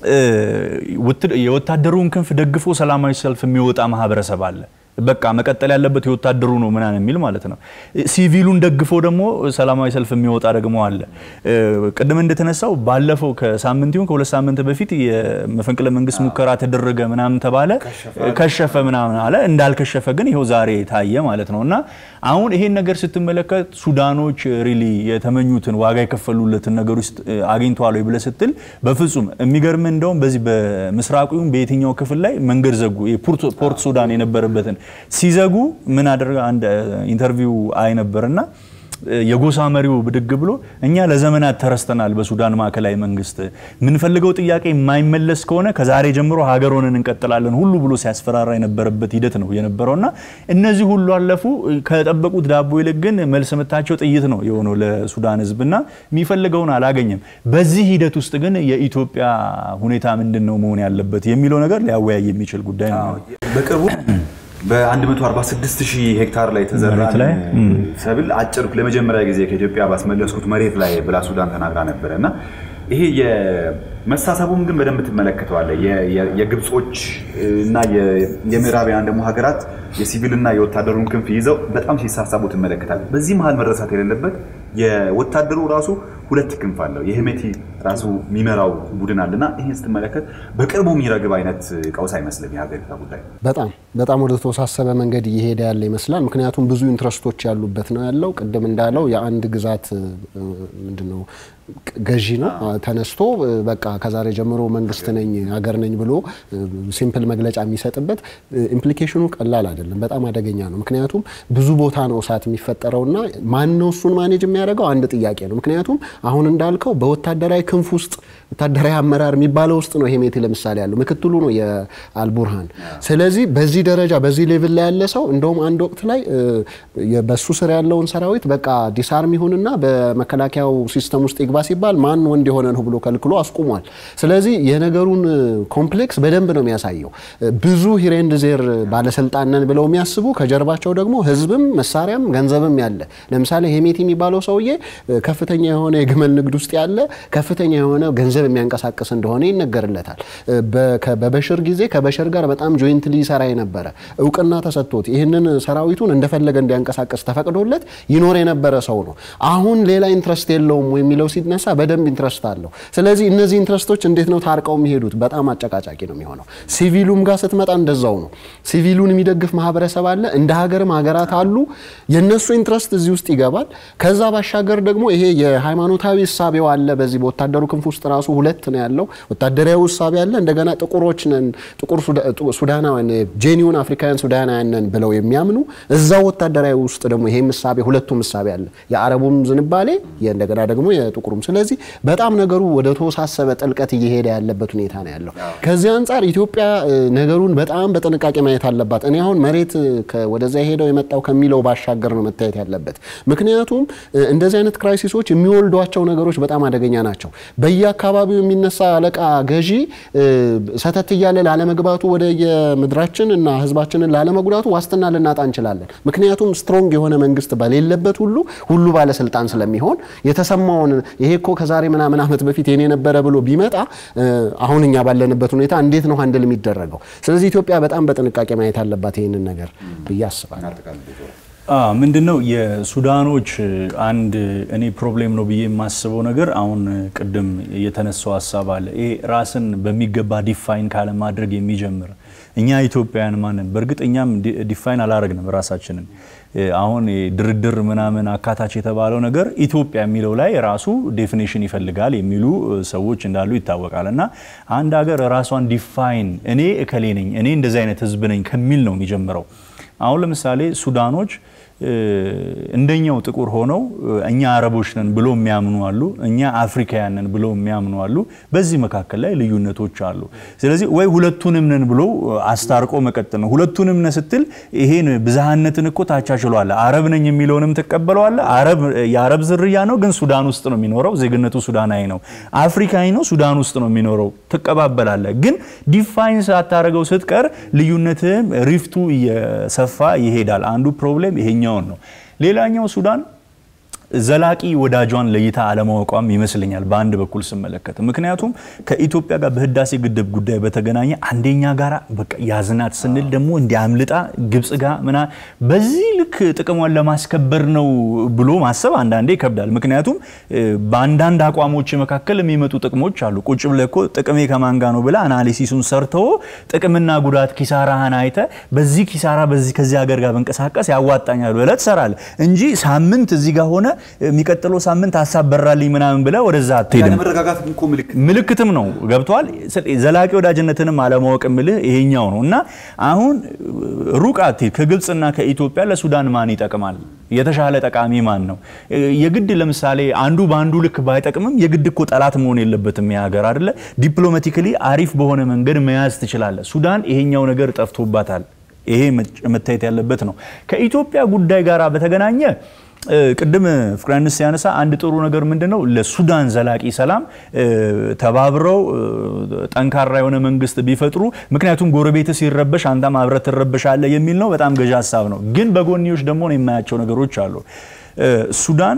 የወታደሩን ክንፍ ደግፎ ሰላማዊ ሰልፍ የሚወጣ ማህበረሰብ አለ። በቃ መቀጠል ያለበት የወታደሩ ነው ምናን የሚል ማለት ነው። ሲቪሉን ደግፎ ደግሞ ሰላማዊ ሰልፍ የሚወጣ ደግሞ አለ። ቀደም እንደተነሳው ባለፈው ከሳምንት ይሁን ከሁለት ሳምንት በፊት የመፈንቅለ መንግስት ሙከራ ተደረገ ምናምን ተባለ፣ ከሸፈ ምናምን አለ። እንዳልከሸፈ ግን ይሄው ዛሬ ታየ ማለት ነውና አሁን ይሄን ነገር ስትመለከት ሱዳኖች ሪሊ የተመኙትን ዋጋ የከፈሉለትን ነገር ውስጥ አግኝቷል ወይ ብለ ስትል በፍጹም የሚገርም እንደውም በዚህ በምስራቁም በየትኛው ክፍል ላይ መንገድ ዘጉ። የፖርት ሱዳን የነበረበትን ሲዘጉ ምን አደረገ? አንድ ኢንተርቪው አይ ነበርና የጎሳ መሪው ብድግ ብሎ እኛ ለዘመናት ተረስተናል በሱዳን ማዕከላዊ መንግስት ምን ፈልገው ጥያቄ የማይመለስ ከሆነ ከዛሬ ጀምሮ ሀገር ሆነን እንቀጥላለን ሁሉ ብሎ ሲያስፈራራ የነበረበት ሂደት ነው የነበረውና እነዚህ ሁሉ አለፉ። ከጠበቁት ዳቦ ይልቅ ግን መልስ መታቸው ጥይት ነው የሆነው ለሱዳን ህዝብና የሚፈልገውን አላገኘም። በዚህ ሂደት ውስጥ ግን የኢትዮጵያ ሁኔታ ምንድነው መሆን ያለበት የሚለው ነገር ሊያወያይ የሚችል ጉዳይ ነው። በቅርቡ በ146ሺህ ሄክታር ላይ ተዘራን ሰብል አጭር ለመጀመሪያ ጊዜ ከኢትዮጵያ ባስመለስኩት መሬት ላይ ብላ ሱዳን ተናግራ ነበርና ይሄ የመሳሳቡን ግን በደንብ ተመለከተዋል የግብጾች እና የምዕራባውያን ደግሞ ሀገራት የሲቪልና የወታደሩን ክንፍ ይዘው በጣም ሲሳሳቡ ተመለከታል በዚህ መሃል መረሳት የሌለበት የወታደሩ ራሱ ሁለት ክንፍ አለው የሄሜቲ ራሱ ሚመራው ቡድን አለና ይሄን ስትመለከት በቅርቡ የሚረግብ አይነት ቀውስ አይመስልም የሀገሪቱ ጉዳይ በጣም በጣም ወደ ተወሳሰበ መንገድ እየሄደ ያለ ይመስላል ምክንያቱም ብዙ ኢንትረስቶች ያሉበት ነው ያለው ቅድም እንዳለው የአንድ ግዛት ምንድነው ገዢ ነው ተነስቶ በቃ ከዛሬ ጀምሮ መንግስት ነኝ ሀገር ነኝ ብሎ ሲምፕል መግለጫ የሚሰጥበት ኢምፕሊኬሽኑ ቀላል አይደለም በጣም አደገኛ ነው ምክንያቱም ብዙ ቦታ ነው እሳት የሚፈጠረውና ማን ነው እሱን ማኔጅ የሚያደርገው አንድ ጥያቄ ነው ምክንያቱም አሁን እንዳልከው በወታደራዊ ክንፍ ውስጥ ወታደራዊ አመራር የሚባለው ውስጥ ነው ሄሜቲ ለምሳሌ ያለው ምክትሉ ነው የአልቡርሃን ስለዚህ በዚህ ደረጃ በዚህ ሌቭል ላይ ያለ ሰው እንደውም አንድ ወቅት ላይ በሱ ስር ያለውን ሰራዊት በቃ ዲስአርም ይሁንና በመከላከያው ሲስተም ውስጥ ይግባ ሲባል ማን ወንድ የሆነ ነው ብሎ ከልክሎ አስቆሟል ስለዚህ የነገሩን ኮምፕሌክስ በደንብ ነው የሚያሳየው ብዙ ሂሬንድ ዜር ባለስልጣናን ብለው የሚያስቡ ከጀርባቸው ደግሞ ህዝብም መሳሪያም ገንዘብም ያለ ለምሳሌ ሄሜቲ የሚባለው ሰውዬ ከፍተኛ የሆነ የግመል ንግድ ውስጥ ያለ ከፍተኛ የሆነ ገንዘብ የሚያንቀሳቅስ እንደሆነ ይነገርለታል በበሽር ጊዜ ከበሽር ጋር በጣም ጆይንትሊ ሰራ የነበረ እውቅና ተሰጥቶት ይሄንን ሰራዊቱን እንደፈለገ እንዲያንቀሳቅስ ተፈቅዶለት ይኖር የነበረ ሰው ነው አሁን ሌላ ኢንትረስት የለውም ወይ የሚለው ሲነሳ በደንብ ኢንትረስት አለው ስለዚህ እነዚህ ኢንትረስቶች እንዴት ነው ታርቀው የሚሄዱት በጣም አጨቃጫቂ ነው የሚሆነው ሲቪሉም ጋር ስትመጣ እንደዛው ነው ሲቪሉን የሚደግፍ ማህበረሰብ አለ እንደ ሀገርም ሀገራት አሉ የነሱ ኢንትረስት እዚህ ውስጥ ይገባል ከዛ ባሻገር ደግሞ ይሄ የሃይማኖታዊ ሐሳቤው አለ በዚህ በወታደሩ ክንፍ ውስጥ ራሱ ሁለት ነው ያለው ወታደራዊ ሐሳቤ አለ እንደገና ጥቁሮች ነን ጥቁር ሱዳናውያን ጄኒውን አፍሪካውያን ሱዳናውያን ነን ብለው የሚያምኑ እዛው ወታደራዊ ውስጥ ደግሞ ይሄ ሐሳቤ ሁለቱም ሐሳቤ አለ የአረቡም ዝንባሌ እንደገና ደግሞ የጥቁሩም ስለዚህ በጣም ነገሩ ወደ ተወሳሰበ ጥልቀት እየሄደ ያለበት ሁኔታ ነው ያለው ከዚህ አንፃር ኢትዮጵያ ነገሩን በጣም በጥንቃቄ ማየት አለባት እኔ አሁን መሬት ወደዛ ሄደው የመጣው ከሚለው ባሻገር ነው መታየት ያለበት ምክንያቱም እንደዚህ አይነት ክራይሲሶች የሚወልዷቸው ነገሮች በጣም አደገኛ ናቸው በየአካባቢው የሚነሳ አለቃ ገዢ ሰተት ይያለ ላለመግባቱ ወደ የምድራችን እና ህዝባችንን ላለመጉዳቱ ዋስትና ልናጣ እንችላለን ምክንያቱም ስትሮንግ የሆነ መንግስት በሌለበት ሁሉ ሁሉ ባለስልጣን ስለሚሆን የተሰማውን ይሄ እኮ ከዛሬ ምናምን አመት በፊት የኔ ነበረ ብሎ ቢመጣ አሁን እኛ ባለንበት ሁኔታ እንዴት ነው ሃንድል የሚደረገው ስለዚህ ኢትዮጵያ በጣም በጥንቃቄ ማየት አለባት ይሄንን ነገር በያስባለሁ አ ምንድነው የሱዳኖች አንድ እኔ ፕሮብሌም ነው ብዬ የማስበው ነገር አሁን ቅድም የተነሳው ሐሳብ አለ ይሄ ራስን በሚገባ ዲፋይን ካለ ማድረግ የሚጀምር እኛ ኢትዮጵያውያን ማንን በርግጠኛም ዲፋይን አላረግንም ራሳችንን አሁን ድርድር ምናምን አካታች የተባለው ነገር ኢትዮጵያ የሚለው ላይ ራሱ ዴፊኒሽን ይፈልጋል የሚሉ ሰዎች እንዳሉ ይታወቃልና አንድ ሀገር ራሷን ዲፋይን እኔ እከሌ ነኝ እኔ እንደዚህ አይነት ህዝብ ነኝ ከሚል ነው የሚጀምረው አሁን ለምሳሌ ሱዳኖች እንደኛው ጥቁር ሆነው እኛ አረቦች ነን ብሎ የሚያምኑ አሉ እኛ አፍሪካውያን ነን ብሎ የሚያምኑ አሉ በዚህ መካከል ላይ ልዩነቶች አሉ ስለዚህ ወይ ሁለቱንም ነን ብሎ አስታርቆ መቀጠል ነው ሁለቱንም ነን ስትል ይሄን ብዛህነትን እኮ ታቻችሏል አረብ ነኝ የሚለውንም ተቀበለዋል አረብ የአረብ ዝርያ ነው ግን ሱዳን ውስጥ ነው የሚኖረው ዜግነቱ ሱዳናዊ ነው አፍሪካዊ ነው ሱዳን ውስጥ ነው የሚኖረው ተቀባበላለ ግን ዲፋይንስ አታረገው ስትቀር ልዩነትም ሪፍቱ እየሰፋ ይሄዳል አንዱ ፕሮብሌም ይሄኛው ነው ሌላኛው ሱዳን ዘላቂ ወዳጇን ለይታ አለማወቋም ይመስልኛል በአንድ በኩል ስመለከተ ምክንያቱም ከኢትዮጵያ ጋር በህዳሴ ግድብ ጉዳይ በተገናኘ አንደኛ ጋራ በቃ ያዝናት ስንል ደግሞ እንዲያምልጣ ግብጽ ጋር ምና በዚህ ልክ ጥቅሟን ለማስከበር ነው ብሎ ማሰብ አንዳንዴ ይከብዳል ምክንያቱም በአንዳንድ አቋሞች መካከል የሚመጡ ጥቅሞች አሉ ቁጭ ብለኮ ጥቅሜ ከማን ጋር ነው ብለ አናሊሲሱን ሰርተው ጥቅምና ጉዳት ኪሳራህን አይተ በዚህ ኪሳራ በዚህ ከዚህ ሀገር ጋር በእንቀሳቀስ ያዋጣኛል ብለ ትሰራል እንጂ ሳምንት እዚህ ጋር ሆነ የሚቀጥለው ሳምንት ሐሳብ በራልኝ ምናምን ብለ ወደዛ አትሄድም መረጋጋት እንኮ ምልክት ምልክትም ነው ገብቷል ዘላቂ ወዳጅነትንም አለማወቅ ምልህ ይሄኛው ነውና አሁን ሩቃቲ ከግብጽና ከኢትዮጵያ ለሱዳን ማን ይጠቅማል የተሻለ ጠቃሚ ማን ነው የግድ ለምሳሌ አንዱ ባንዱ ልክ ባይጠቅምም የግድ እኮ ጠላት መሆን የለበትም ያገር አይደለ ዲፕሎማቲካሊ አሪፍ በሆነ መንገድ መያዝ ትችላለህ ሱዳን ይሄኛው ነገር ጠፍቶባታል ይሄ መታየት ያለበት ነው ከኢትዮጵያ ጉዳይ ጋራ በተገናኘ ቅድም ፍቅራንስ ሲያነሳ አንድ ጥሩ ነገር ምንድነው ለሱዳን ዘላቂ ሰላም ተባብረው ጠንካራ የሆነ መንግስት ቢፈጥሩ ምክንያቱም ጎረቤት ሲረበሽ አንተም አብረህ ትረበሻለህ የሚል ነው በጣም ገዢ ሐሳብ ነው ግን በጎንዮሽ ደግሞ ነው የማያቸው ነገሮች አሉ ሱዳን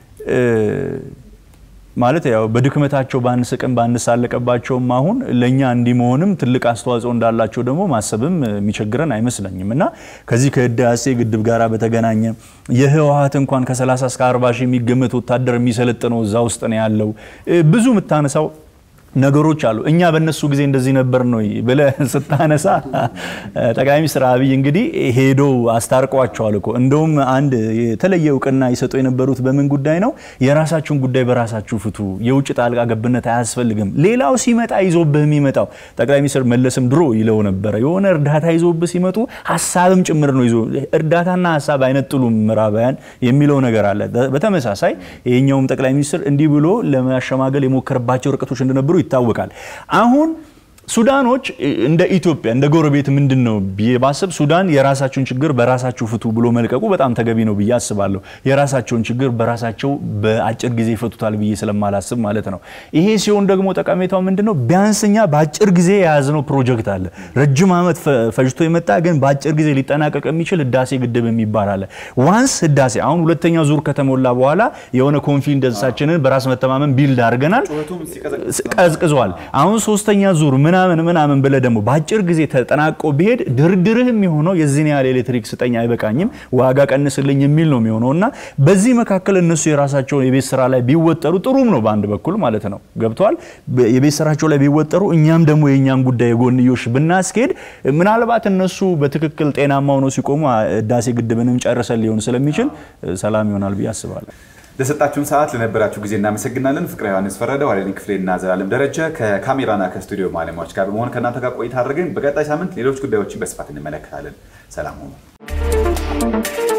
ማለት ያው በድክመታቸው ባንስቅም ባንሳለቀባቸውም አሁን ለኛ እንዲመሆንም ትልቅ አስተዋጽኦ እንዳላቸው ደግሞ ማሰብም የሚቸግረን አይመስለኝም እና ከዚህ ከህዳሴ ግድብ ጋራ በተገናኘ የህወሓት እንኳን ከ30 እስከ አርባ ሺህ የሚገመት ወታደር የሚሰለጥነው እዛ ውስጥ ነው ያለው ብዙ ምታነሳው ነገሮች አሉ እኛ በእነሱ ጊዜ እንደዚህ ነበር ነው በለ ስታነሳ ጠቅላይ ሚኒስትር አብይ እንግዲህ ሄዶ አስታርቋቸዋል እኮ እንደውም አንድ የተለየ እውቅና ይሰጡ የነበሩት በምን ጉዳይ ነው የራሳችሁን ጉዳይ በራሳችሁ ፍቱ የውጭ ጣልቃ ገብነት አያስፈልግም ሌላው ሲመጣ ይዞብህ የሚመጣው ጠቅላይ ሚኒስትር መለስም ድሮ ይለው ነበር የሆነ እርዳታ ይዞብህ ሲመጡ ሐሳብም ጭምር ነው ይዞ እርዳታና ሐሳብ አይነጥሉም ምራባያን የሚለው ነገር አለ በተመሳሳይ ይሄኛውም ጠቅላይ ሚኒስትር እንዲህ ብሎ ለማሸማገል የሞከረባቸው ርቀቶች እንደነበሩ ይታወቃል አሁን ሱዳኖች እንደ ኢትዮጵያ እንደ ጎረቤት ምንድነው ቢባሰብ ሱዳን የራሳቸውን ችግር በራሳቸው ፍቱ ብሎ መልቀቁ በጣም ተገቢ ነው በያስባለሁ የራሳቸውን ችግር በራሳቸው በአጭር ጊዜ ይፈቱታል በየ ስለማላስብ ማለት ነው ይሄ ሲሆን ደግሞ ጠቀሜታው ምንድነው ቢያንስኛ በአጭር ጊዜ ያዝነው ፕሮጀክት አለ ረጅም አመት ፈጅቶ የመጣ ግን በአጭር ጊዜ ሊጠናቀቅ የሚችል ህዳሴ ግድብ የሚባል አለ ዋንስ ህዳሴ አሁን ሁለተኛው ዙር ከተሞላ በኋላ የሆነ ኮንፊደንሳችንን በራስ መተማመን ቢልድ አድርገናል ቀዝቅዟል አሁን ሶስተኛ ዙር ምናምን ምናምን ብለ ደግሞ በአጭር ጊዜ ተጠናቆ ቢሄድ ድርድርህም የሚሆነው የዚህን ያለ ኤሌክትሪክ ስጠኝ አይበቃኝም ዋጋ ቀንስልኝ የሚል ነው የሚሆነውና በዚህ መካከል እነሱ የራሳቸው የቤት ስራ ላይ ቢወጠሩ ጥሩም ነው በአንድ በኩል ማለት ነው ገብቷል የቤት ስራቸው ላይ ቢወጠሩ እኛም ደግሞ የኛን ጉዳይ ጎንዮሽ ብናስኬድ ምናልባት እነሱ በትክክል ጤናማው ነው ሲቆሙ ህዳሴ ግድብንም ጨርሰን ሊሆን ስለሚችል ሰላም ይሆናል ብዬ አስባለሁ ለሰጣችሁን ሰዓት ለነበራችሁ ጊዜ እናመሰግናለን ፍቅረ ዮሐንስ ፈረደው አለኒ ክፍሌና ዘላለም ደረጃ ከካሜራና ከስቱዲዮ ባለሙያዎች ጋር በመሆን ከናንተ ጋር ቆይታ አድርገን በቀጣይ ሳምንት ሌሎች ጉዳዮችን በስፋት እንመለከታለን ሰላም ሁኑ